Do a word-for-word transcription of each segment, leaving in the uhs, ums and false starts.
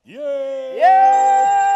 Yeah. Yeah.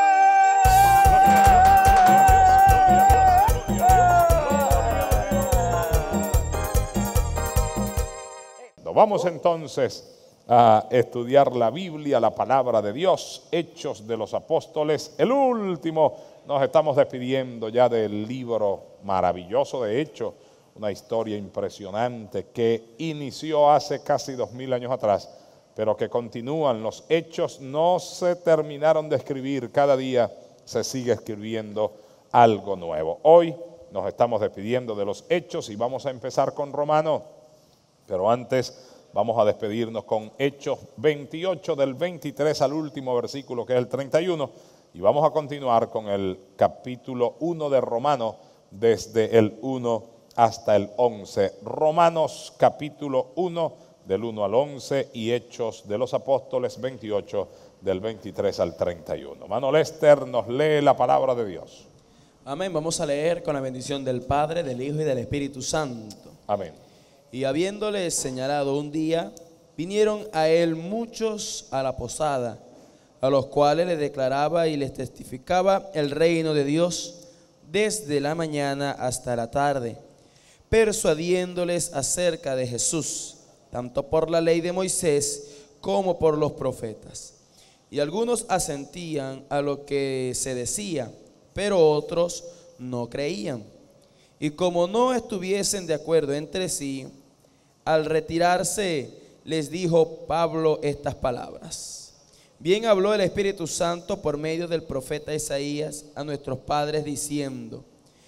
Vamos entonces a estudiar la Biblia, la palabra de Dios, Hechos de los Apóstoles, el último. Nos estamos despidiendo ya del libro maravilloso de Hechos, una historia impresionante que inició hace casi dos mil años atrás, pero que continúan. Los hechos no se terminaron de escribir, cada día se sigue escribiendo algo nuevo. Hoy nos estamos despidiendo de los hechos y vamos a empezar con Romanos, pero antes vamos a despedirnos con Hechos veintiocho, del veintitrés al último versículo, que es el treinta y uno, y vamos a continuar con el capítulo uno de Romanos, desde el uno hasta el once. Romanos capítulo uno, del uno al once, y Hechos de los Apóstoles veintiocho, del veintitrés al treinta y uno. Hermano Lester nos lee la palabra de Dios. Amén. Vamos a leer con la bendición del Padre, del Hijo y del Espíritu Santo. Amén. Y habiéndole señalado un día, vinieron a él muchos a la posada, a los cuales le declaraba y les testificaba el reino de Dios desde la mañana hasta la tarde, persuadiéndoles acerca de Jesús, tanto por la ley de Moisés como por los profetas. Y algunos asentían a lo que se decía, pero otros no creían. Y como no estuviesen de acuerdo entre sí, al retirarse les dijo Pablo estas palabras: bien habló el Espíritu Santo por medio del profeta Isaías a nuestros padres diciendo: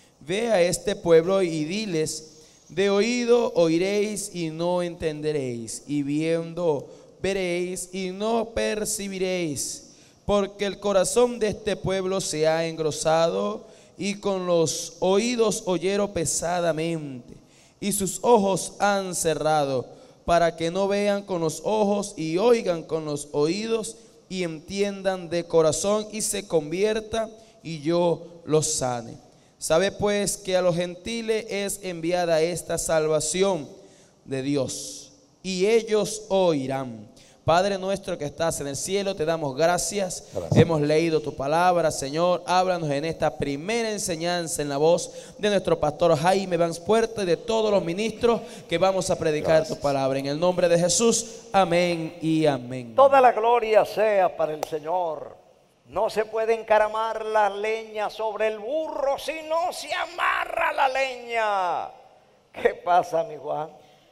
ve a este pueblo y diles, de oído oiréis y no entenderéis, y viendo veréis y no percibiréis, porque el corazón de este pueblo se ha engrosado, y con los oídos oyeron pesadamente, y sus ojos han cerrado, para que no vean con los ojos y oigan con los oídos, y entiendan de corazón y se convierta, y yo los sane. Sabe pues que a los gentiles es enviada esta salvación de Dios, y ellos oirán. Padre nuestro que estás en el cielo, te damos gracias. gracias. Hemos leído tu palabra, Señor. Háblanos en esta primera enseñanza en la voz de nuestro pastor Jaime Vance Puerta y de todos los ministros que vamos a predicar gracias. Tu palabra. En el nombre de Jesús, amén y amén. Toda la gloria sea para el Señor. No se puede encaramar la leña sobre el burro si no se amarra la leña. ¿Qué pasa, mi Juan?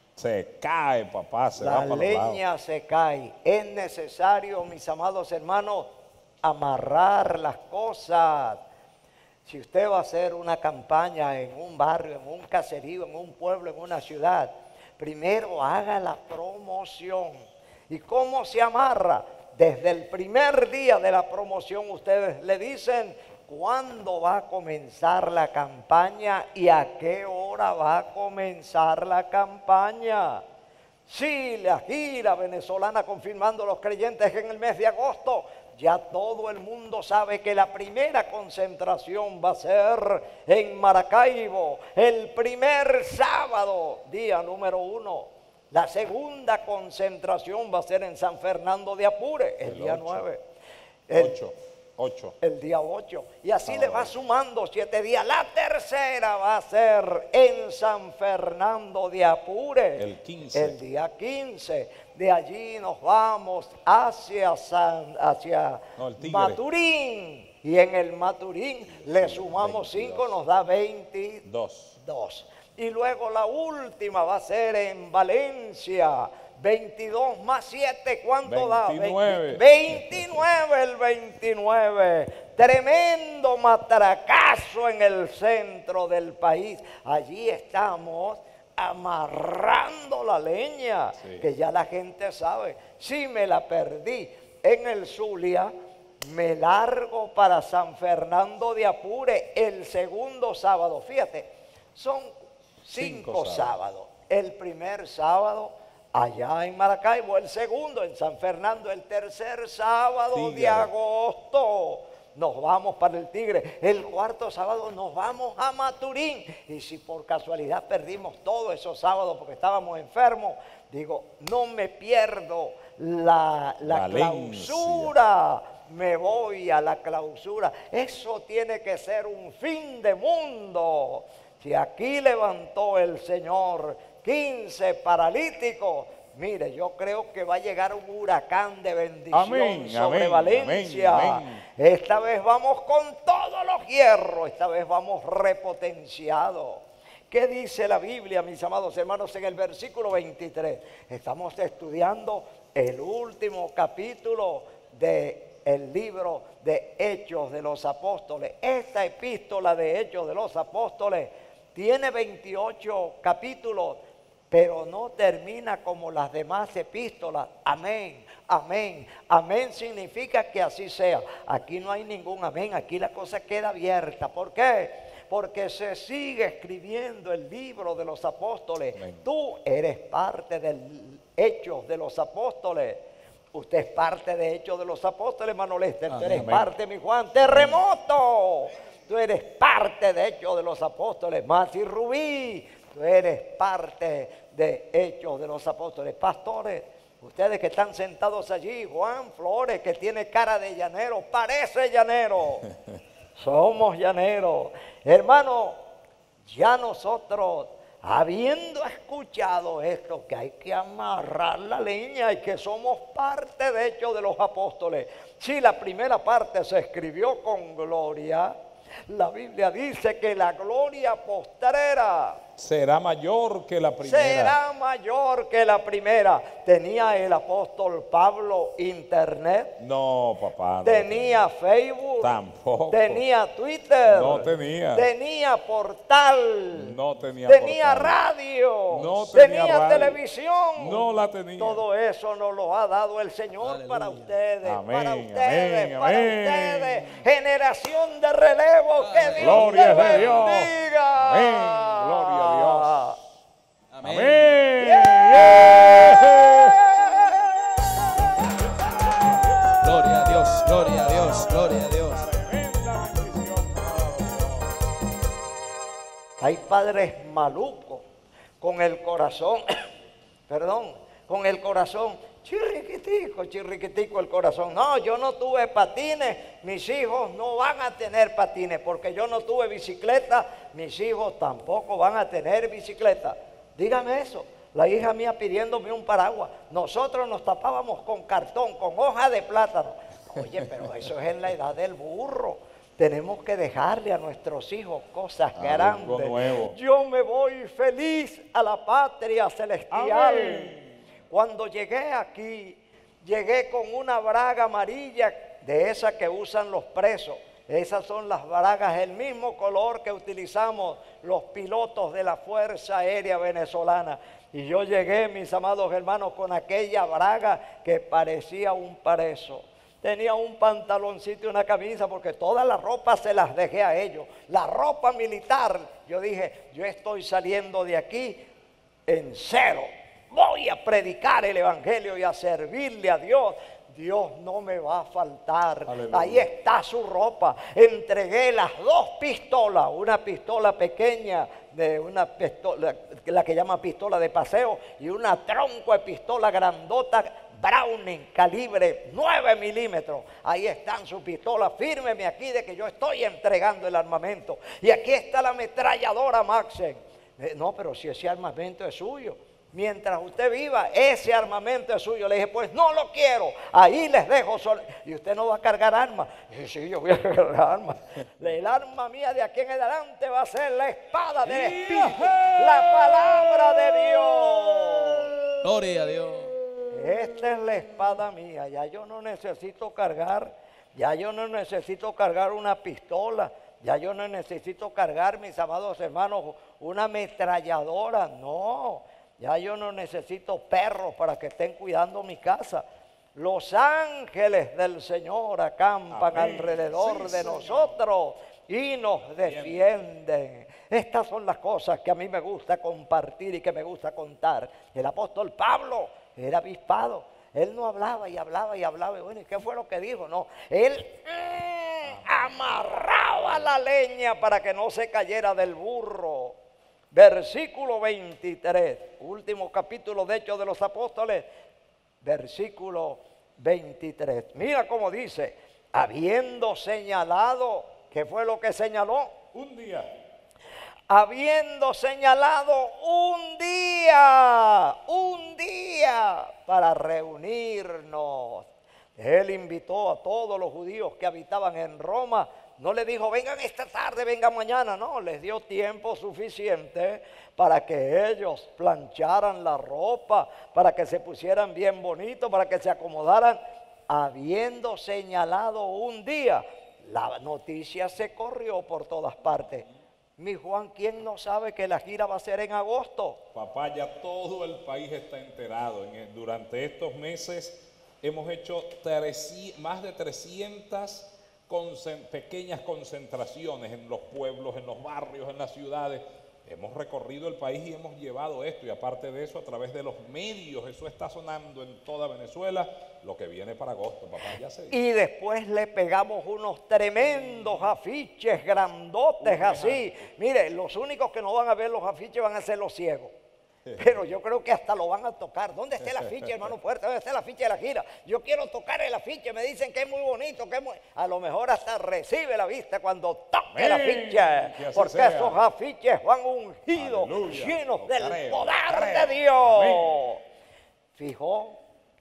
Se cae, papá, se la va para La leña se cae. Es necesario, mis amados hermanos, amarrar las cosas. Si usted va a hacer una campaña en un barrio, en un caserío, en un pueblo, en una ciudad, primero haga la promoción. ¿Y cómo se amarra? Desde el primer día de la promoción ustedes le dicen cuándo va a comenzar la campaña y a qué hora va a comenzar la campaña. Sí, la gira venezolana confirmando a los creyentes que en el mes de agosto ya todo el mundo sabe que la primera concentración va a ser en Maracaibo, el primer sábado, día número uno. La segunda concentración va a ser en San Fernando de Apure, el, el día nueve. El, ocho. Ocho. El día ocho. Y así ah, le va sumando siete días. La tercera va a ser en San Fernando de Apure. El quince. El día quince. De allí nos vamos hacia, San, hacia no, Maturín. Y en el Maturín le sumamos cinco, nos da veintidós. Dos. Y luego la última va a ser en Valencia. veintidós más siete, ¿cuánto veintinueve. da? veintinueve, el veintinueve. Tremendo matracazo en el centro del país. Allí estamos amarrando la leña, sí. Que ya la gente sabe. Si me la perdí en el Zulia, me largo para San Fernando de Apure el segundo sábado. Fíjate, son cinco, cinco sábados. sábados. El primer sábado allá en Maracaibo, el segundo en San Fernando, el tercer sábado Tigre. de agosto nos vamos para el Tigre, el cuarto sábado nos vamos a Maturín. Y si por casualidad perdimos todos esos sábados porque estábamos enfermos, digo, no me pierdo la, la Valencia. clausura. Me voy a la clausura. Eso tiene que ser un fin de mundo. Si aquí levantó el Señor quince paralíticos, mire, yo creo que va a llegar un huracán de bendición Amén, sobre amén, Valencia. amén, amén. Esta vez vamos con todos los hierros, esta vez vamos repotenciados. ¿Qué dice la Biblia, mis amados hermanos, en el versículo veintitrés? Estamos estudiando el último capítulo del libro de Hechos de los Apóstoles. Esta epístola de Hechos de los Apóstoles tiene veintiocho capítulos, pero no termina como las demás epístolas. Amén, amén, amén significa que así sea. Aquí no hay ningún amén, aquí la cosa queda abierta. ¿Por qué? Porque se sigue escribiendo el libro de los apóstoles. Amén. Tú eres parte del Hechos de los Apóstoles. Usted es parte de Hechos de los Apóstoles, hermano Lester. Tú eres parte, mi Juan. Terremoto. Tú eres parte de Hechos de los Apóstoles. Masi Rubí, tú eres parte de Hechos de los Apóstoles. Pastores, ustedes que están sentados allí, Juan Flores, que tiene cara de llanero, parece llanero. Somos llaneros. Hermano, ya nosotros, habiendo escuchado esto, que hay que amarrar la leña y que somos parte de Hechos de los Apóstoles. Si la primera parte se escribió con gloria, la Biblia dice que la gloria postrera será mayor que la primera. Será mayor que la primera. ¿Tenía el apóstol Pablo internet? No, papá. No ¿Tenía Facebook? Tampoco. ¿Tenía Twitter? No tenía. ¿Tenía portal? No tenía ¿Tenía portal. radio? No tenía ¿Tenía radio. televisión? No la tenía. Todo eso nos lo ha dado el Señor. Aleluya. Para ustedes, Amén, para ustedes, amén, para amén. ustedes. Generación de relevo, que Dios Gloria te a Dios. bendiga. Amén. Gloria a Dios. Amén. Amén. Yeah. Yeah. Gloria a Dios, gloria a Dios, gloria a Dios. Tremenda bendición. Hay padres malucos con el corazón, perdón, con el corazón chirriquitico, chirriquitico el corazón. No, yo no tuve patines, mis hijos no van a tener patines, porque yo no tuve bicicleta, mis hijos tampoco van a tener bicicleta. Dígame eso. La hija mía pidiéndome un paraguas. Nosotros nos tapábamos con cartón, con hoja de plátano. Oye, pero eso es en la edad del burro. Tenemos que dejarle a nuestros hijos cosas Algo grandes. nuevo. Yo me voy feliz a la patria celestial. Amén. Cuando llegué aquí, llegué con una braga amarilla de esa que usan los presos. Esas son las bragas, el mismo color que utilizamos los pilotos de la Fuerza Aérea Venezolana. Y yo llegué, mis amados hermanos, con aquella braga que parecía un preso. Tenía un pantaloncito y una camisa, porque toda la ropa se las dejé a ellos. La ropa militar, yo dije, yo estoy saliendo de aquí en cero. Voy a predicar el evangelio y a servirle a Dios. Dios no me va a faltar. Aleluya. Ahí está su ropa. Entregué las dos pistolas, una pistola pequeña, de una pistola, la que llama pistola de paseo, y una tronco de pistola grandota Browning, calibre nueve milímetros. Ahí están sus pistolas. Fírmeme aquí de que yo estoy entregando el armamento. Y aquí está la ametralladora Maxen. Eh, no, pero si ese armamento es suyo. Mientras usted viva, ese armamento es suyo. Le dije, pues no lo quiero. Ahí les dejo solo. Y usted no va a cargar armas. Y dije, sí, yo voy a cargar armas. El arma mía de aquí en adelante va a ser la espada del Espíritu. La palabra de Dios. Gloria a Dios. Esta es la espada mía. Ya yo no necesito cargar. Ya yo no necesito cargar una pistola. Ya yo no necesito cargar, mis amados hermanos, una ametralladora. No. Ya yo no necesito perros para que estén cuidando mi casa. Los ángeles del Señor acampan Amén. Alrededor sí, de Señor. Nosotros y nos defienden. Estas son las cosas que a mí me gusta compartir y que me gusta contar. El apóstol Pablo era avispado. Él no hablaba y hablaba y hablaba. Y bueno, ¿y qué fue lo que dijo? No, él mmm, amarraba la leña para que no se cayera del burro. Versículo veintitrés, último capítulo de Hechos de los Apóstoles. versículo veintitrés. Mira cómo dice, habiendo señalado, ¿qué fue lo que señaló? Un día. Habiendo señalado un día, un día para reunirnos. Él invitó a todos los judíos que habitaban en Roma. No le dijo, vengan esta tarde, vengan mañana. No, les dio tiempo suficiente para que ellos plancharan la ropa, para que se pusieran bien bonitos, para que se acomodaran. Habiendo señalado un día, la noticia se corrió por todas partes. Mi Juan, ¿quién no sabe que la gira va a ser en agosto? Papá, ya todo el país está enterado. En el- durante estos meses hemos hecho treci- más de trescientas concen- pequeñas concentraciones en los pueblos, en los barrios, en las ciudades. Hemos recorrido el país y hemos llevado esto, y aparte de eso, a través de los medios, eso está sonando en toda Venezuela, lo que viene para agosto, papá, ya se dice. Y después le pegamos unos tremendos afiches grandotes así. Mire, los únicos que no van a ver los afiches van a ser los ciegos. Pero yo creo que hasta lo van a tocar. ¿Dónde está el afiche, hermano Fuerte? ¿Dónde está el afiche de la gira? Yo quiero tocar el afiche. Me dicen que es muy bonito, que es muy... A lo mejor hasta recibe la vista cuando toque el Amén. afiche. Que así Porque sea. esos afiches van ungidos, Aleluya. llenos Lo del creo, poder lo creo. de Dios. Amén. Fijó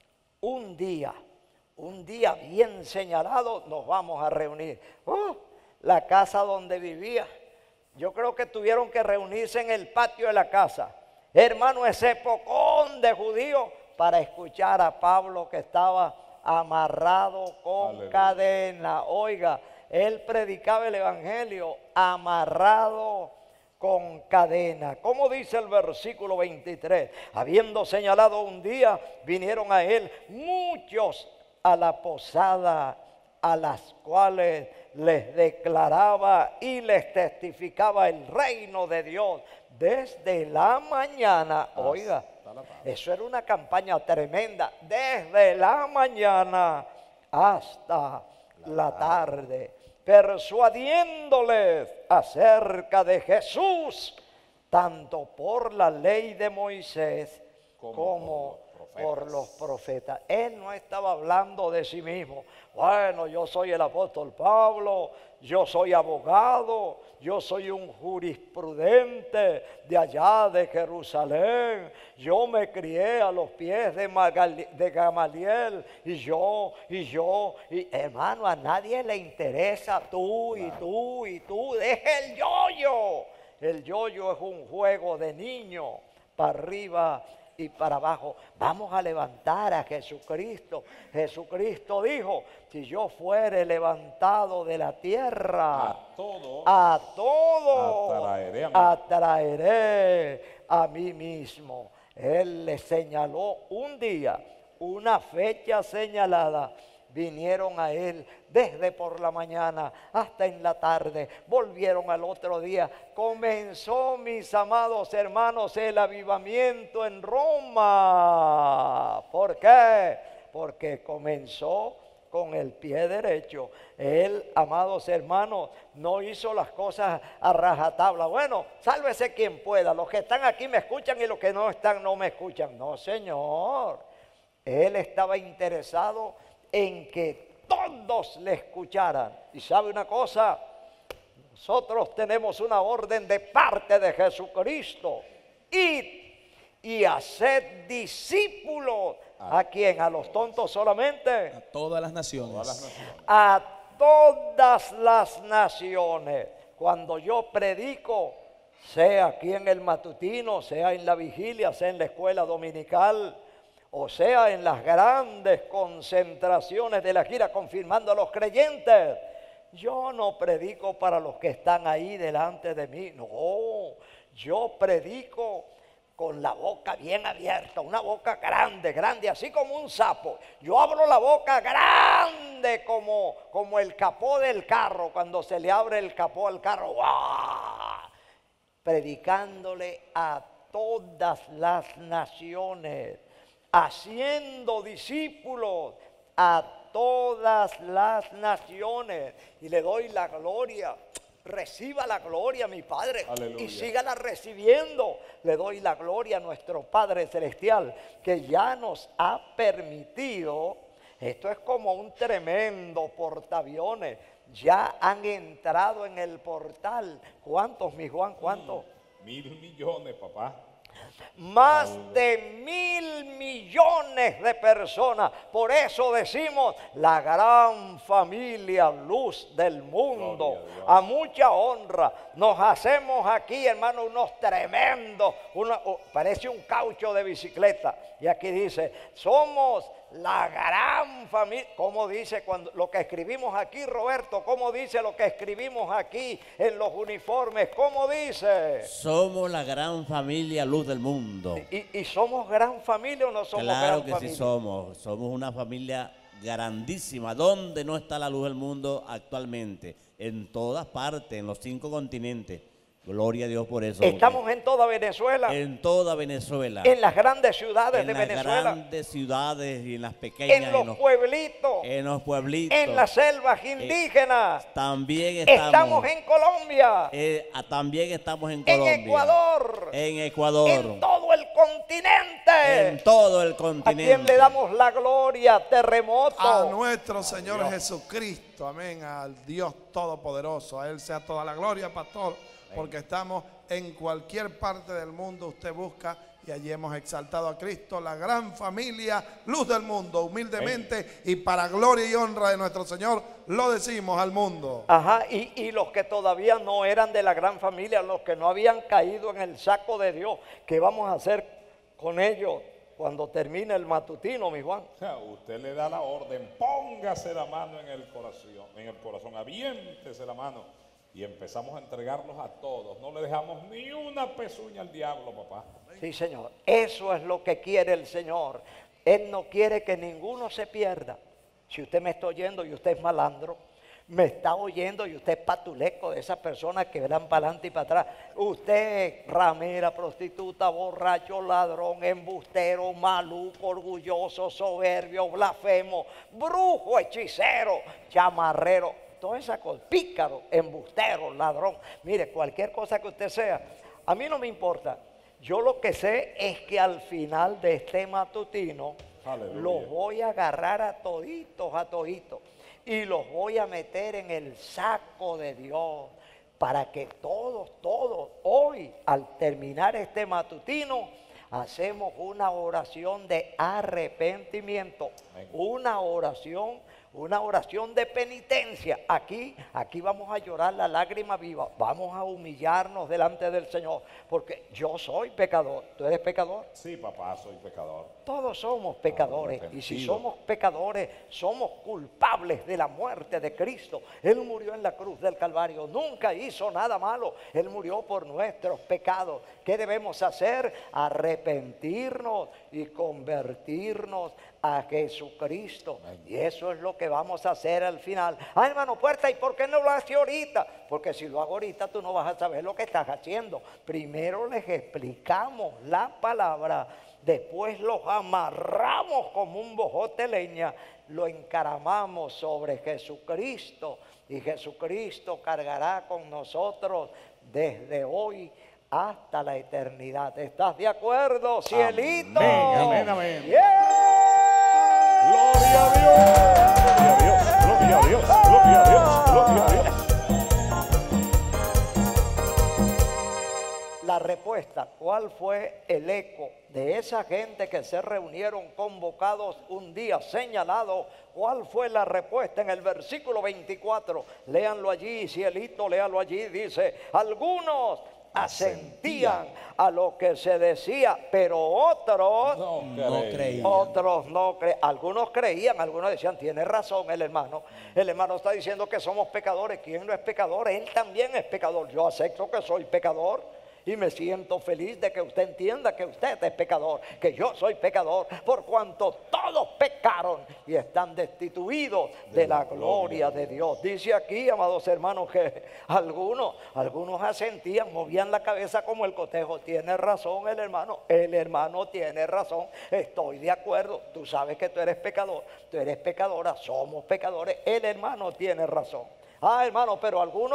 un día, un día bien señalado, nos vamos a reunir. Oh, la casa donde vivía, yo creo que tuvieron que reunirse en el patio de la casa. Hermano, ese pocón de judíos para escuchar a Pablo que estaba amarrado con Aleluya. cadena. Oiga, él predicaba el evangelio amarrado con cadena. Como dice el versículo veintitrés, habiendo señalado un día, vinieron a él muchos a la posada, a las cuales les declaraba y les testificaba el reino de Dios desde la mañana. Oiga, eso era una campaña tremenda, desde la mañana hasta la tarde, persuadiéndoles acerca de Jesús, tanto por la ley de Moisés como, Como por los profetas. Él no estaba hablando de sí mismo. Bueno, yo soy el apóstol Pablo, yo soy abogado, yo soy un jurisprudente de allá de Jerusalén, yo me crié a los pies de, Magali- de Gamaliel, y yo, y yo, y hermano, a nadie le interesa tú y tú y tú, deja el yoyo. El yoyo es un juego de niño, para arriba y para abajo. Vamos a levantar a Jesucristo. Jesucristo dijo, si yo fuere levantado de la tierra, A todo a todo atraeré a mí. atraeré a mí mismo. Él le señaló un día, una fecha señalada. Vinieron a él desde por la mañana hasta en la tarde. Volvieron al otro día. Comenzó, mis amados hermanos, el avivamiento en Roma. ¿Por qué? Porque comenzó con el pie derecho. Él, amados hermanos, no hizo las cosas a rajatabla. Bueno, sálvese quien pueda. Los que están aquí me escuchan y los que no están no me escuchan. No, Señor. Él estaba interesado en que todos le escucharan. Y sabe una cosa, nosotros tenemos una orden de parte de Jesucristo. Id y haced discípulos. ¿A quién? ¿A los tontos solamente? A todas las naciones. Todas las naciones. A todas las naciones. Cuando yo predico, sea aquí en el matutino, sea en la vigilia, sea en la escuela dominical, o sea en las grandes concentraciones de la gira confirmando a los creyentes, yo no predico para los que están ahí delante de mí. No, yo predico con la boca bien abierta, una boca grande, grande, así como un sapo. Yo abro la boca grande como, como el capó del carro, cuando se le abre el capó al carro. ¡Wow! Predicándole a todas las naciones, haciendo discípulos a todas las naciones. Y le doy la gloria Reciba la gloria, mi Padre, Aleluya. y sígala recibiendo. Le doy la gloria a nuestro Padre Celestial, que ya nos ha permitido. Esto es como un tremendo portaaviones. Ya han entrado en el portal. ¿Cuántos, mi Juan? ¿Cuántos? Mil millones, papá. Más de mil millones de personas. Por eso decimos la gran familia luz del mundo. A, a mucha honra. Nos hacemos aquí, hermano, unos tremendos. Uno, oh, parece un caucho de bicicleta. Y aquí dice, somos la gran familia. ¿Cómo dice cuando lo que escribimos aquí, Roberto? ¿Cómo dice lo que escribimos aquí en los uniformes? ¿Cómo dice? Somos la gran familia luz del mundo. ¿Y, y somos gran familia o no somos Claro gran que familia? sí somos. Somos una familia grandísima. ¿Dónde no está la luz del mundo actualmente? En todas partes, en los cinco continentes. Gloria a Dios por eso. Estamos en toda Venezuela. En toda Venezuela. En las grandes ciudades en de las Venezuela. grandes ciudades y en las pequeñas. En los, en los pueblitos. En los pueblitos. En las selvas indígenas. Eh, también estamos. Estamos en Colombia. Eh, también estamos en Colombia. En Ecuador. En Ecuador. En todo el continente. En todo el ¿A continente. quién le damos la gloria? Terremoto. A nuestro Señor Jesucristo, amén, al Dios Todopoderoso. A Él sea toda la gloria, pastor, porque estamos en cualquier parte del mundo. Usted busca y allí hemos exaltado a Cristo, la gran familia, luz del mundo, humildemente. Amén. Y para gloria y honra de nuestro Señor, lo decimos al mundo. Ajá, y, y los que todavía no eran de la gran familia, los que no habían caído en el saco de Dios, ¿qué vamos a hacer con ellos cuando termine el matutino, mi Juan? O sea, usted le da la orden, póngase la mano en el corazón, en el corazón, aviéntese la mano. Y empezamos a entregarlos a todos. No le dejamos ni una pezuña al diablo, papá. Sí, Señor. Eso es lo que quiere el Señor. Él no quiere que ninguno se pierda. Si usted me está oyendo y usted es malandro, me está oyendo y usted es patuleco, de esas personas que verán para adelante y para atrás. Usted es ramera, prostituta, borracho, ladrón, embustero, maluco, orgulloso, soberbio, blasfemo, brujo, hechicero, chamarrero. Toda esa cosa, pícaro, embustero, ladrón. Mire, cualquier cosa que usted sea, a mí no me importa. Yo lo que sé es que al final de este matutino, aleluya, los voy a agarrar a toditos, a toditos, y los voy a meter en el saco de Dios, para que todos, todos, hoy, al terminar este matutino, hacemos una oración de arrepentimiento, una oración Una oración de penitencia. Aquí, aquí vamos a llorar la lágrima viva. Vamos a humillarnos delante del Señor. Porque yo soy pecador. ¿Tú eres pecador? Sí, papá, soy pecador. Todos somos pecadores. Y si somos pecadores, somos culpables de la muerte de Cristo. Él murió en la cruz del Calvario. Nunca hizo nada malo. Él murió por nuestros pecados. ¿Qué debemos hacer? Arrepentirnos y convertirnos a Jesucristo. Y eso es lo que vamos a hacer al final. Ah, hermano Puerta, ¿y por qué no lo hace ahorita? Porque si lo hago ahorita tú no vas a saber lo que estás haciendo. Primero les explicamos la palabra, después los amarramos como un bojote de leña, lo encaramamos sobre Jesucristo y Jesucristo cargará con nosotros desde hoy hasta la eternidad. ¿Estás de acuerdo, cielito? Amén, amén, amén. Yeah. Gloria a Dios, gloria a Dios, gloria a Dios, gloria a Dios. La respuesta, ¿cuál fue el eco de esa gente que se reunieron convocados un día señalado? ¿Cuál fue la respuesta en el versículo veinticuatro? Léanlo allí, cielito, léalo allí. Dice, algunos asentían a lo que se decía, pero otros no, no creían. Otros no creían. Algunos creían, algunos decían, tiene razón el hermano. El hermano está diciendo que somos pecadores. ¿Quién no es pecador? Él también es pecador. Yo acepto que soy pecador. Y me siento feliz de que usted entienda que usted es pecador, que yo soy pecador, por cuanto todos pecaron y están destituidos de, de la gloria de Dios. Dice aquí, amados hermanos, que algunos, algunos asentían, movían la cabeza como el cotejo. Tiene razón el hermano, el hermano tiene razón, estoy de acuerdo. Tú sabes que tú eres pecador, tú eres pecadora, somos pecadores, el hermano tiene razón. Ah, hermano, pero algunos...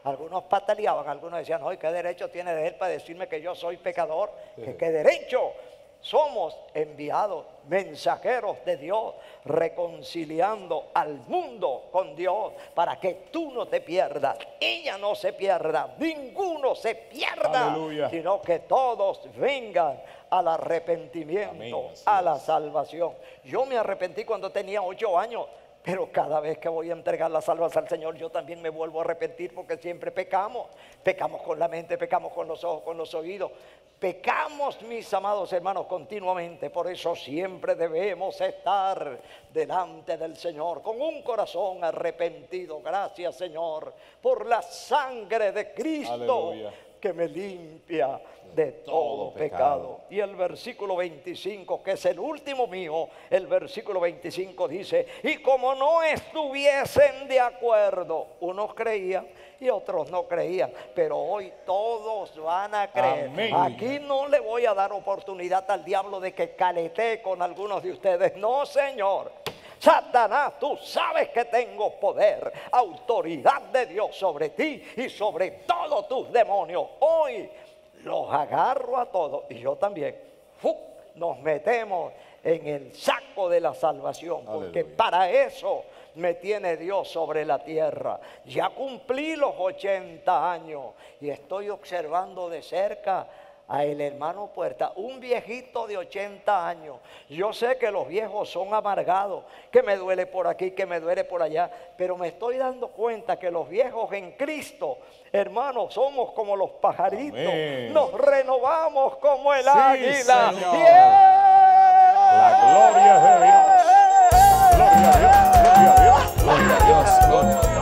Algunos pataleaban, algunos decían, "Ay, ¿qué derecho tiene de él para decirme que yo soy pecador? ¿Qué, qué derecho? Somos enviados, mensajeros de Dios, reconciliando al mundo con Dios para que tú no te pierdas, ella no se pierda, ninguno se pierda, Aleluya. sino que todos vengan al arrepentimiento, Amén, así a la es. salvación. Yo me arrepentí cuando tenía ocho años. Pero cada vez que voy a entregar la salvación al Señor, yo también me vuelvo a arrepentir, porque siempre pecamos. Pecamos con la mente, pecamos con los ojos, con los oídos. Pecamos, mis amados hermanos, continuamente. Por eso siempre debemos estar delante del Señor con un corazón arrepentido. Gracias, Señor, por la sangre de Cristo. Aleluya. Que me limpia de todo pecado. Y el versículo veinticinco, que es el último mío, el versículo veinticinco dice: y como no estuviesen de acuerdo, unos creían y otros no creían, pero hoy todos van a creer. Amén. Aquí no le voy a dar oportunidad al diablo de que caletee con algunos de ustedes. No, Señor. Satanás, tú sabes que tengo poder, autoridad de Dios sobre ti y sobre todos tus demonios. Hoy los agarro a todos, y yo también. ¡Fu! Nos metemos en el saco de la salvación, porque Aleluya. para eso me tiene Dios sobre la tierra. Ya cumplí los ochenta años y estoy observando de cerca a el hermano Puerta, un viejito de ochenta años. Yo sé que los viejos son amargados, que me duele por aquí, que me duele por allá, pero me estoy dando cuenta que los viejos en Cristo, hermanos, somos como los pajaritos. Amén. Nos renovamos como el Sí, águila. Señor. ¡Yeah! La gloria es de Dios. Gloria a Dios, gloria a Dios, gloria a Dios, gloria a Dios.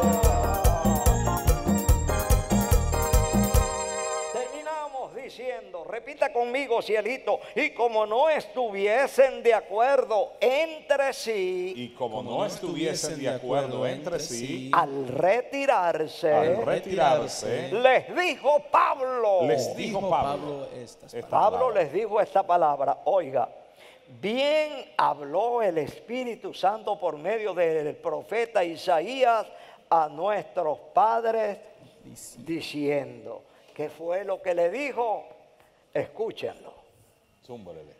Terminamos diciendo, repita conmigo, cielito, y como no estuviesen de acuerdo entre sí, Y como no estuviesen de acuerdo entre sí, al retirarse, al retirarse, les dijo Pablo. les dijo Pablo, estas esta Pablo palabra. les dijo esta palabra: oiga, bien habló el Espíritu Santo por medio del profeta Isaías a nuestros padres diciendo. ¿Qué fue lo que le dijo? Escúchenlo. Zúmbalele.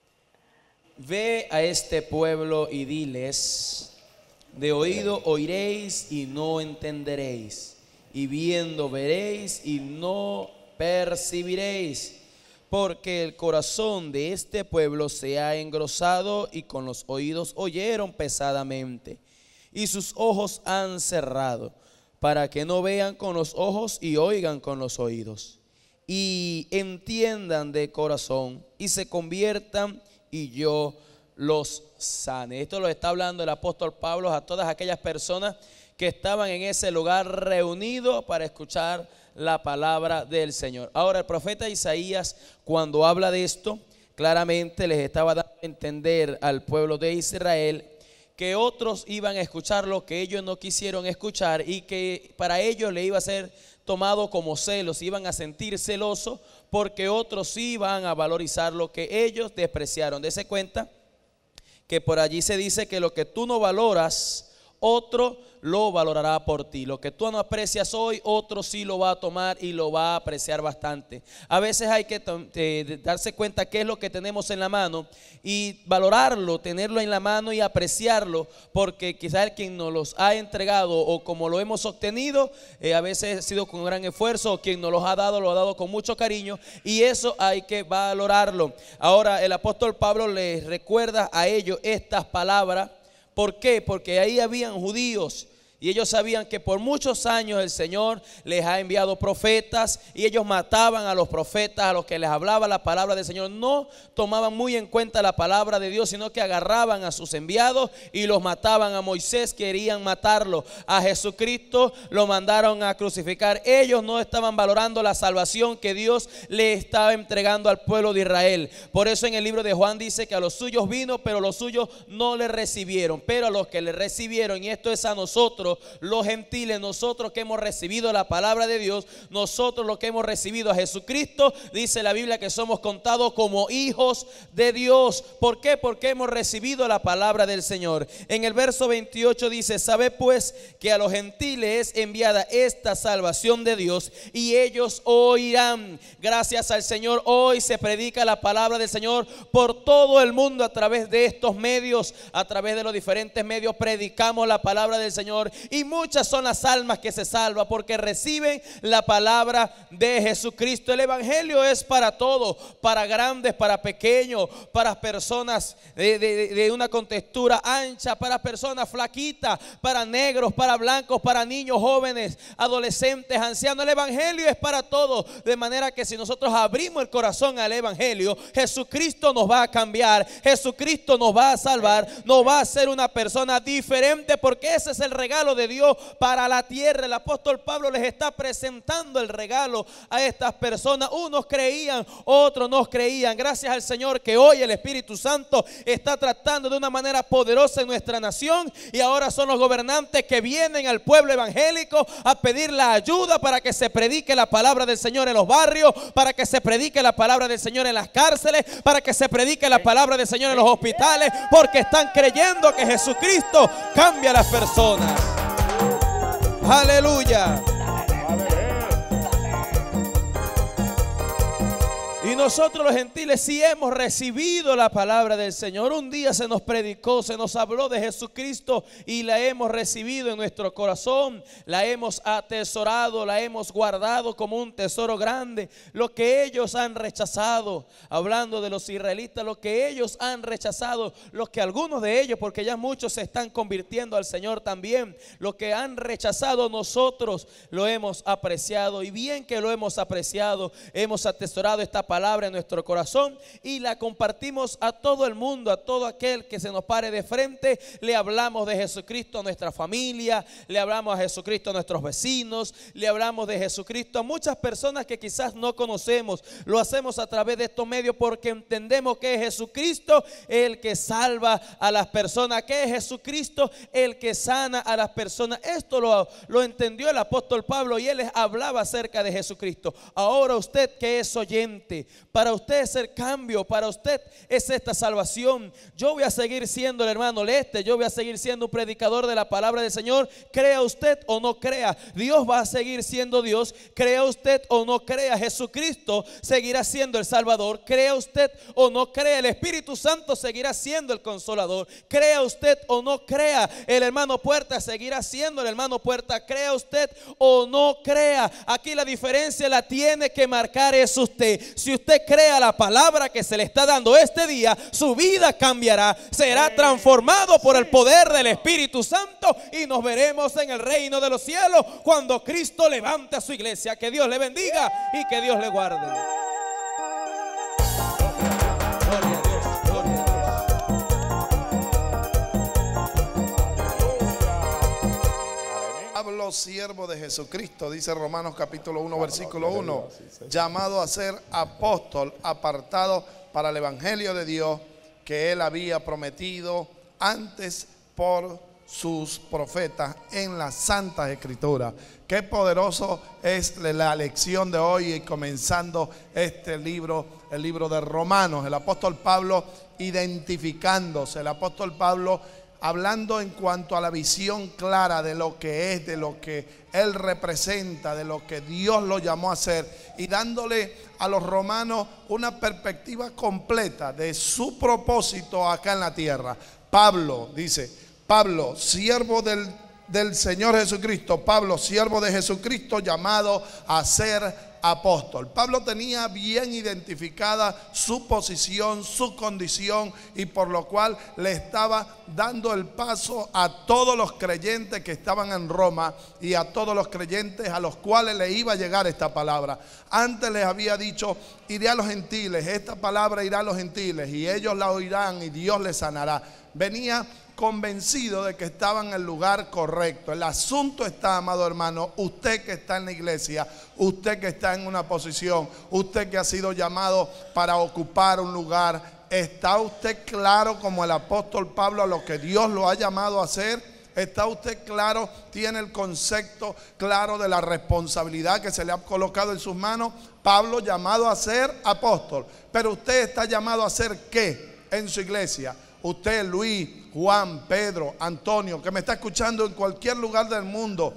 Ve a este pueblo y diles: de oído oiréis y no entenderéis, y viendo veréis y no percibiréis, porque el corazón de este pueblo se ha engrosado y con los oídos oyeron pesadamente, y sus ojos han cerrado, para que no vean con los ojos y oigan con los oídos, y entiendan de corazón y se conviertan y yo los sane. Esto lo está hablando el apóstol Pablo a todas aquellas personas que estaban en ese lugar reunidos para escuchar la palabra del Señor. Ahora, el profeta Isaías, cuando habla de esto, claramente les estaba dando a entender al pueblo de Israel que otros iban a escuchar lo que ellos no quisieron escuchar, y que para ellos le iba a ser tomado como celos, iban a sentir celosos porque otros iban a valorizar lo que ellos despreciaron. Dese cuenta que por allí se dice que lo que tú no valoras, otro lo valorará por ti. Lo que tú no aprecias hoy, otro sí lo va a tomar y lo va a apreciar bastante. A veces hay que eh, darse cuenta qué es lo que tenemos en la mano y valorarlo, tenerlo en la mano y apreciarlo, porque quizás el quien nos los ha entregado o como lo hemos obtenido, eh, a veces ha sido con gran esfuerzo, o quien nos los ha dado, lo ha dado con mucho cariño, y eso hay que valorarlo. Ahora el apóstol Pablo les recuerda a ellos estas palabras. ¿Por qué? Porque ahí habían judíos y ellos sabían que por muchos años el Señor les ha enviado profetas, y ellos mataban a los profetas, a los que les hablaba la palabra del Señor. No tomaban muy en cuenta la palabra de Dios, sino que agarraban a sus enviados y los mataban. A Moisés querían matarlo, a Jesucristo lo mandaron a crucificar. Ellos no estaban valorando la salvación que Dios le estaba entregando al pueblo de Israel. Por eso en el libro de Juan dice que a los suyos vino, pero los suyos no le recibieron. Pero a los que le recibieron, y esto es a nosotros, nosotros los gentiles, nosotros que hemos recibido la palabra de Dios, nosotros los que hemos recibido a Jesucristo, dice la Biblia que somos contados como hijos de Dios. ¿Por qué? Porque hemos recibido la palabra del Señor. En el verso veintiocho dice: sabed pues que a los gentiles es enviada esta salvación de Dios, y ellos oirán. Gracias al Señor, hoy se predica la palabra del Señor por todo el mundo a través de estos medios, a través de los diferentes medios predicamos la palabra del Señor, y muchas son las almas que se salvan porque reciben la palabra de Jesucristo. El evangelio es para todos, para grandes, para pequeños, para personas de, de, de una contextura ancha, para personas flaquitas, para negros, para blancos, para niños, jóvenes, adolescentes, ancianos. El evangelio es para todos, de manera que si nosotros abrimos el corazón al evangelio, Jesucristo nos va a cambiar, Jesucristo nos va a salvar, nos va a hacer una persona diferente, porque ese es el regalo de Dios para la tierra. El apóstol Pablo les está presentando el regalo a estas personas. Unos creían, otros no creían. Gracias al Señor que hoy el Espíritu Santo está tratando de una manera poderosa en nuestra nación, y ahora son los gobernantes que vienen al pueblo evangélico a pedir la ayuda para que se predique la palabra del Señor en los barrios, para que se predique la palabra del Señor en las cárceles, para que se predique la palabra del Señor en los hospitales, porque están creyendo que Jesucristo cambia a las personas. Aleluya. Y nosotros los gentiles sí hemos recibido la palabra del Señor. Un día se nos predicó, se nos habló de Jesucristo y la hemos recibido en nuestro corazón. La hemos atesorado, la hemos guardado como un tesoro grande. Lo que ellos han rechazado, hablando de los israelitas, lo que ellos han rechazado, lo que algunos de ellos, porque ya muchos se están convirtiendo al Señor también, lo que han rechazado nosotros lo hemos apreciado, y bien que lo hemos apreciado, hemos atesorado esta palabra palabra en nuestro corazón y la compartimos a todo el mundo, a todo aquel que se nos pare de frente. Le hablamos de Jesucristo a nuestra familia, le hablamos a Jesucristo a nuestros vecinos, le hablamos de Jesucristo a muchas personas que quizás no conocemos. Lo hacemos a través de estos medios porque entendemos que es Jesucristo el que salva a las personas, que es Jesucristo el que sana a las personas. Esto lo, lo entendió el apóstol Pablo, y él les hablaba acerca de Jesucristo. Ahora usted que es oyente, para usted es el cambio, para usted es esta salvación. Yo voy a seguir siendo el hermano Leste, yo voy a seguir siendo un predicador de la palabra del Señor, crea usted o no crea. Dios va a seguir siendo Dios, crea usted o no crea. Jesucristo seguirá siendo el Salvador, crea usted o no crea. El Espíritu Santo seguirá siendo el Consolador, crea usted o no crea. El hermano Puerta seguirá siendo el hermano Puerta, crea usted o no crea. Aquí la diferencia la tiene que marcar es usted. Si usted crea la palabra que se le está dando este día, su vida cambiará, será transformado por el poder del Espíritu Santo, y nos veremos en el reino de los cielos cuando Cristo levante a su iglesia. Que Dios le bendiga y que Dios le guarde. Gloria a Dios, gloria a Dios. Pablo, siervo de Jesucristo, dice Romanos capítulo uno, versículo uno, llamado a ser apóstol, apartado para el evangelio de Dios, que él había prometido antes por sus profetas en las santas escrituras. Qué poderoso es la lección de hoy, y comenzando este libro, el libro de Romanos, el apóstol Pablo identificándose, el apóstol Pablo hablando en cuanto a la visión clara de lo que es, de lo que él representa, de lo que Dios lo llamó a hacer, y dándole a los romanos una perspectiva completa de su propósito acá en la tierra. Pablo dice, Pablo, siervo del, del Señor Jesucristo, Pablo, siervo de Jesucristo, llamado a ser apóstol. Pablo tenía bien identificada su posición, su condición, y por lo cual le estaba dando el paso a todos los creyentes que estaban en Roma y a todos los creyentes a los cuales le iba a llegar esta palabra. Antes les había dicho, iré a los gentiles, esta palabra irá a los gentiles y ellos la oirán y Dios les sanará. Venía convencido de que estaba en el lugar correcto. El asunto está, amado hermano, usted que está en la iglesia, usted que está en una posición, usted que ha sido llamado para ocupar un lugar, ¿está usted claro como el apóstol Pablo a lo que Dios lo ha llamado a hacer? ¿Está usted claro? ¿Tiene el concepto claro de la responsabilidad que se le ha colocado en sus manos? Pablo llamado a ser apóstol. Pero usted está llamado a ser ¿qué en su iglesia? Usted, Luis, Juan, Pedro, Antonio, que me está escuchando en cualquier lugar del mundo,